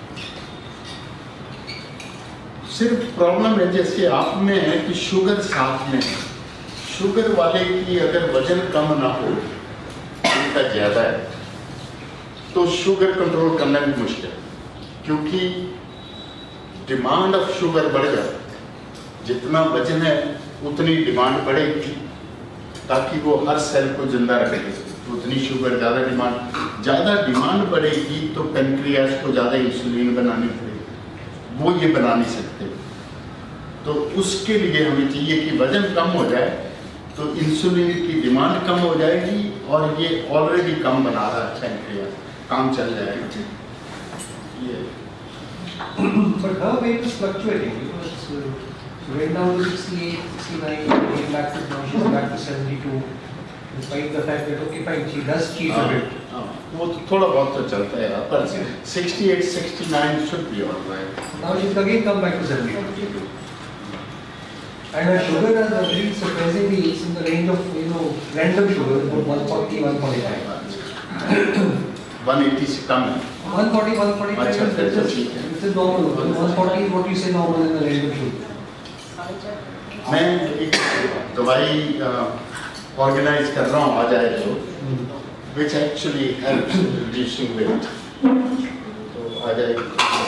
सिर्फ प्रॉब्लम है जैसे आप में है कि शुगर साथ में है, शुगर वाले की अगर वजन कम ना हो, उनका ज्यादा है, तो शुगर कंट्रोल करना भी मुश्किल है, क्योंकि डिमांड ऑफ शुगर बढ़ जाती है। जितना वजन है उतनी डिमांड बढ़ेगी, ताकि वो हर सेल को जिंदा रखे। उतनी शुगर ज़्यादा डिमांड ज़्यादा डिमांड बढ़ेगी तो पेनक्रियास को ज़्यादा इंसुलिन बनानी पड़ेगी, वो ये बना नहीं सकते। तो उसके लिए हमें चाहिए कि वजन कम हो जाए तो इंसुलिन की डिमांड कम हो जाएगी, और ये ऑलरेडी कम बना रहा है पेनक्रियास, काम चल जाएगा। ये But her weight is fluctuating because uh, she went down to sixty-eight, sixty-nine, came back to now she's back to seventy-two. Despite the fact that okay fine, she does cheat a bit. वो तो थोड़ा बहुत तो चलता है, पर sixty-eight, sixty-nine should be all right. Now she's again come back to seventy-two. And her sugar has very surprisingly it's in the range of, you know, random sugar, about one forty, one forty-five. one eighty से कम है। one forty, one forty-five अच्छा, is फिर तो this ठीक is, है। this is normal. one forty is what you say normal in the random sugar. मैं एक दवाई ऑर्गेनाइज कर रहा हूँ, आ जाए तो, which actually helps in reducing weight. तो आ जाएगी।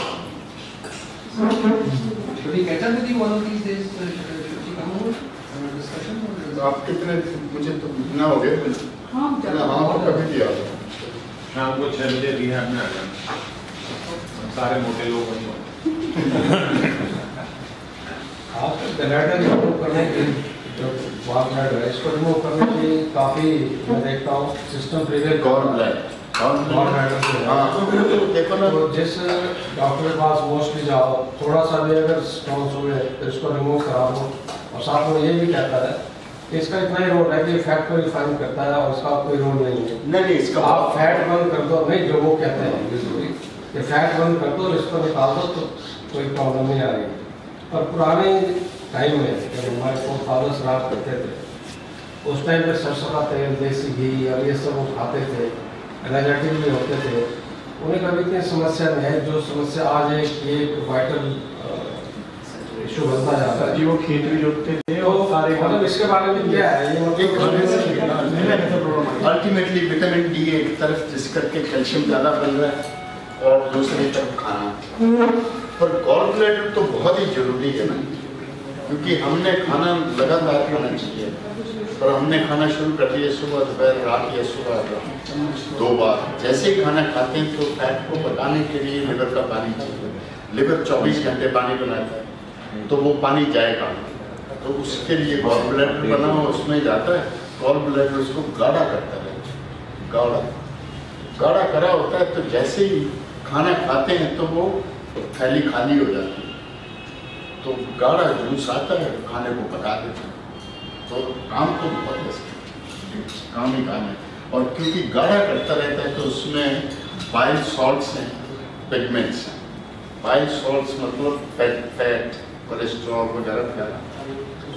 Should we catch up with you one of these days? Uh, should, should she come over for a discussion? Or तो आप कितने, मुझे तो इतना हो गया, हाँ चला हाँ तो कभी दिया था। शाम को छह बजे रिहैब में आ जाना, सारे मोटे लोग हैं। आप कनाडा रिमूव करने के जो बात है इसको रिमूव करने के लिए काफ़ी मैं देखता हूँ सिस्टम प्रीवियर गॉल ब्लैडर, गॉल ब्लैडर, हाँ देखो ना, तो जिस डॉक्टर के पास मोस्टली जाओ, थोड़ा सा भी अगर स्टोन्स हुए तो इसको रिमूव करा दो, और साथ में ये भी कहता है कि इसका इतना ही रोल है कि फैट को रिफाइन करता है और इसका कोई रोल नहीं है। नहीं नहीं इसका आप फैट बंद कर दो, नहीं जो वो कहते हैं कि फैट बंद कर दो, इसको निकाल दो तो कोई प्रॉब्लम नहीं आ रही। पर पुराने टाइम में जब हमारे फोर फादर्स रहा करते थे, उस टाइम पे सरसों का तेल, देसी घी और ये सब वो खाते थे, एनर्जेटिक भी होते थे, उन्हें कभी इतनी समस्या नहीं है जो समस्या आज एक एक वाइटल इशू बनता जाता है। जी वो खेत भी जोतते थे और सारे मतलब इसके बारे में क्या है ये अल्टीमेटली विटामिन डी एक तरफ जिस करके कैल्शियम ज़्यादा बन रहा है और दूसरी तरफ खाना, पर गॉल ब्लैडर तो बहुत ही जरूरी है ना, क्योंकि हमने खाना लगातार खाना चाहिए, पर हमने खाना शुरू कर दिया सुबह दोपहर रात या सुबह दो बार। जैसे ही खाना खाते हैं तो फैट को पकाने के लिए लिवर का पानी चाहिए, लिवर चौबीस घंटे पानी बनाता है, तो वो पानी जाएगा, तो उसके लिए गॉल ब्लैडर बना हुआ उसमें जाता है, गॉल ब्लैडर उसको गाढ़ा करता है, गाढ़ा गाढ़ा करा होता है, तो जैसे ही खाना खाते हैं तो वो थैली खाली हो जाती है, तो गाढ़ा जूस आता है, खाने को पका देता है, तो काम तो बहुत है, काम ही काम है। और क्योंकि गाढ़ा करता रहता है तो उसमें बाइल सॉल्ट्स हैं, पिगमेंट्स हैं। बाइल सॉल्ट्स मतलब फैट फैट कोलेस्ट्रॉल वगैरह फैला,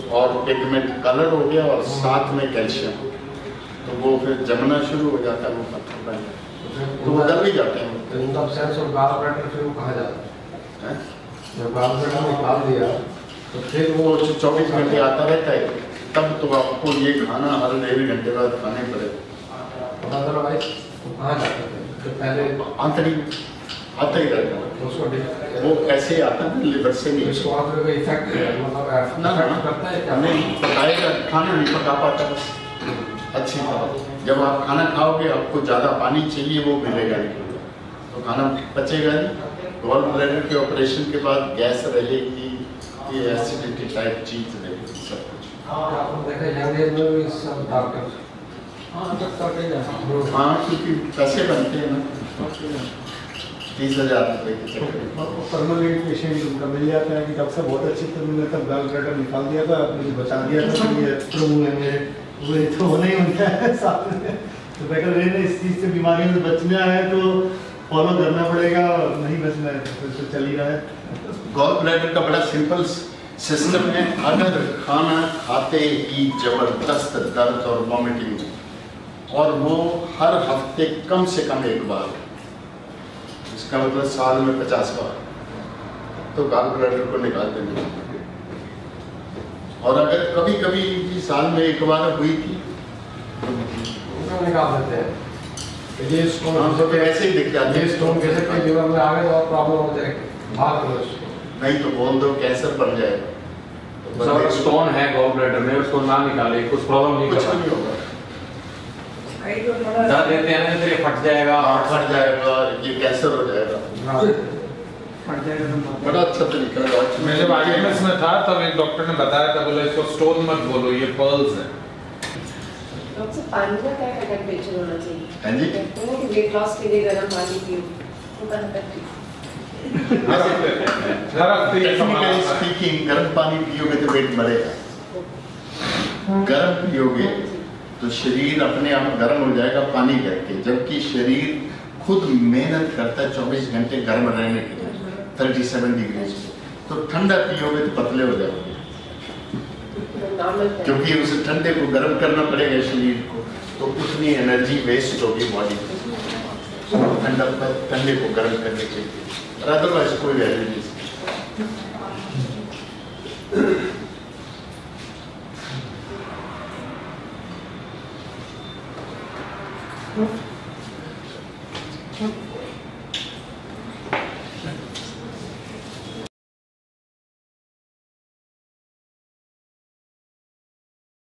और पिगमेंट कलर हो गया और साथ में कैल्शियम, तो वो फिर जमना शुरू हो जाता है, वो पत्थर बन जाता है, तो वो दब भी जाते हैं। तो in the sense of gall bladder फिर वो कहाँ जाता है? जब गाल ब्लैडर निकाल दिया तो फिर वो वो चौबीस घंटे आता रहता है, तब तो आपको ये खाना हर डेढ़ घंटे बाद खाने पड़ेगा। अदरवाइज कहाँ जाते थे जो पहले आंतरिक आता ही रहता है, उसको वो ऐसे ही आता है लिवर से नहीं। इसको वहाँ पे कोई इफेक्ट मतलब ना ना करता है क्या? नहीं पकाएगा, खाना नहीं पका पाता बस अच्छी तरह। जब आप खाना खाओगे आपको ज़्यादा पानी चाहिए, वो मिलेगा नहीं, तो खाना पचेगा नहीं। गॉल ब्लैडर के ऑपरेशन के बाद गैस रहेगी, ये एसिडिटी टाइप चीज रहेगी, सब कुछ। आपने देखा यंग एज में भी सब डॉक्टर हाँ तब तक ही जाना। हाँ क्योंकि पैसे बनते हैं ना, तीस हजार रुपये के चक्कर में। परमानेंट पेशेंट उनका मिल जाता है कि डॉक्टर साहब बहुत अच्छी तरह मैंने तब गाल ब्लैडर निकाल दिया था, मुझे बचा दिया था कि ये प्रभु है मेरे, वो तो होना ही होता है साथ में। तो मैं कह रहे इस चीज़ से बीमारियों से बचना है तो फॉलो करना पड़ेगा, नहीं बचना है तो फिर चल ही रहा है। गॉल ब्लैडर का बड़ा सिंपल सिस्टम है। अगर खाना खाते ही जबरदस्त दर्द और वॉमिटिंग, और वो हर हफ्ते कम से कम एक बार, इसका मतलब साल में पचास बार, तो गॉल ब्लैडर को निकाल देंगे। और अगर कभी कभी साल में एक बार हुई थी उनको निकाल देते हैं। ये स्टोन हम तो ऐसे ही दिख जाते ये हैं। स्टोन कैसे कोई लीवर में आ गए तो और प्रॉब्लम हो जाएगी, भाग करो इसको। नहीं तो बोल दो कैंसर बन जाएगा, तो सर स्टोन है गॉल ब्लैडर में, उसको ना निकाले, कुछ प्रॉब्लम नहीं कुछ करता। नहीं होगा। दर्द देते हैं ना, फिर ये फट जाएगा, हार्ट फट जाएगा, ये कैंसर हो जाएगा। बड़ा अच्छा तरीका है। मैं जब आई एम एस में था तब एक डॉक्टर ने बताया था, बोला इसको स्टोन मत बोलो, ये पर्ल्स है। डॉक्टर साहब, पानी का क्या टेम्परेचर होना चाहिए? हाँ जी? कहते हैं कि वेट लॉस के लिए गर्म पानी पियो, तो हर हफ्ते ये टेक्निकली स्पीकिंग गर्म पानी पियोगे तो वेट बढ़ेगा, गर्म पियोगे तो शरीर अपने आप गर्म हो जाएगा पानी करके, जबकि शरीर खुद मेहनत करता है चौबीस घंटे गर्म रहने के लिए सैंतीस डिग्री, तो ठंडा पियोगे तो पतले हो जाओगे, क्योंकि उस ठंडे को गर्म करना पड़ेगा शरीर को, तो उतनी एनर्जी वेस्ट होगी बॉडी में ठंडा ठंडे को गर्म करने के लिए, और अदरवाइज कोई वैल्यू नहीं। Hmm?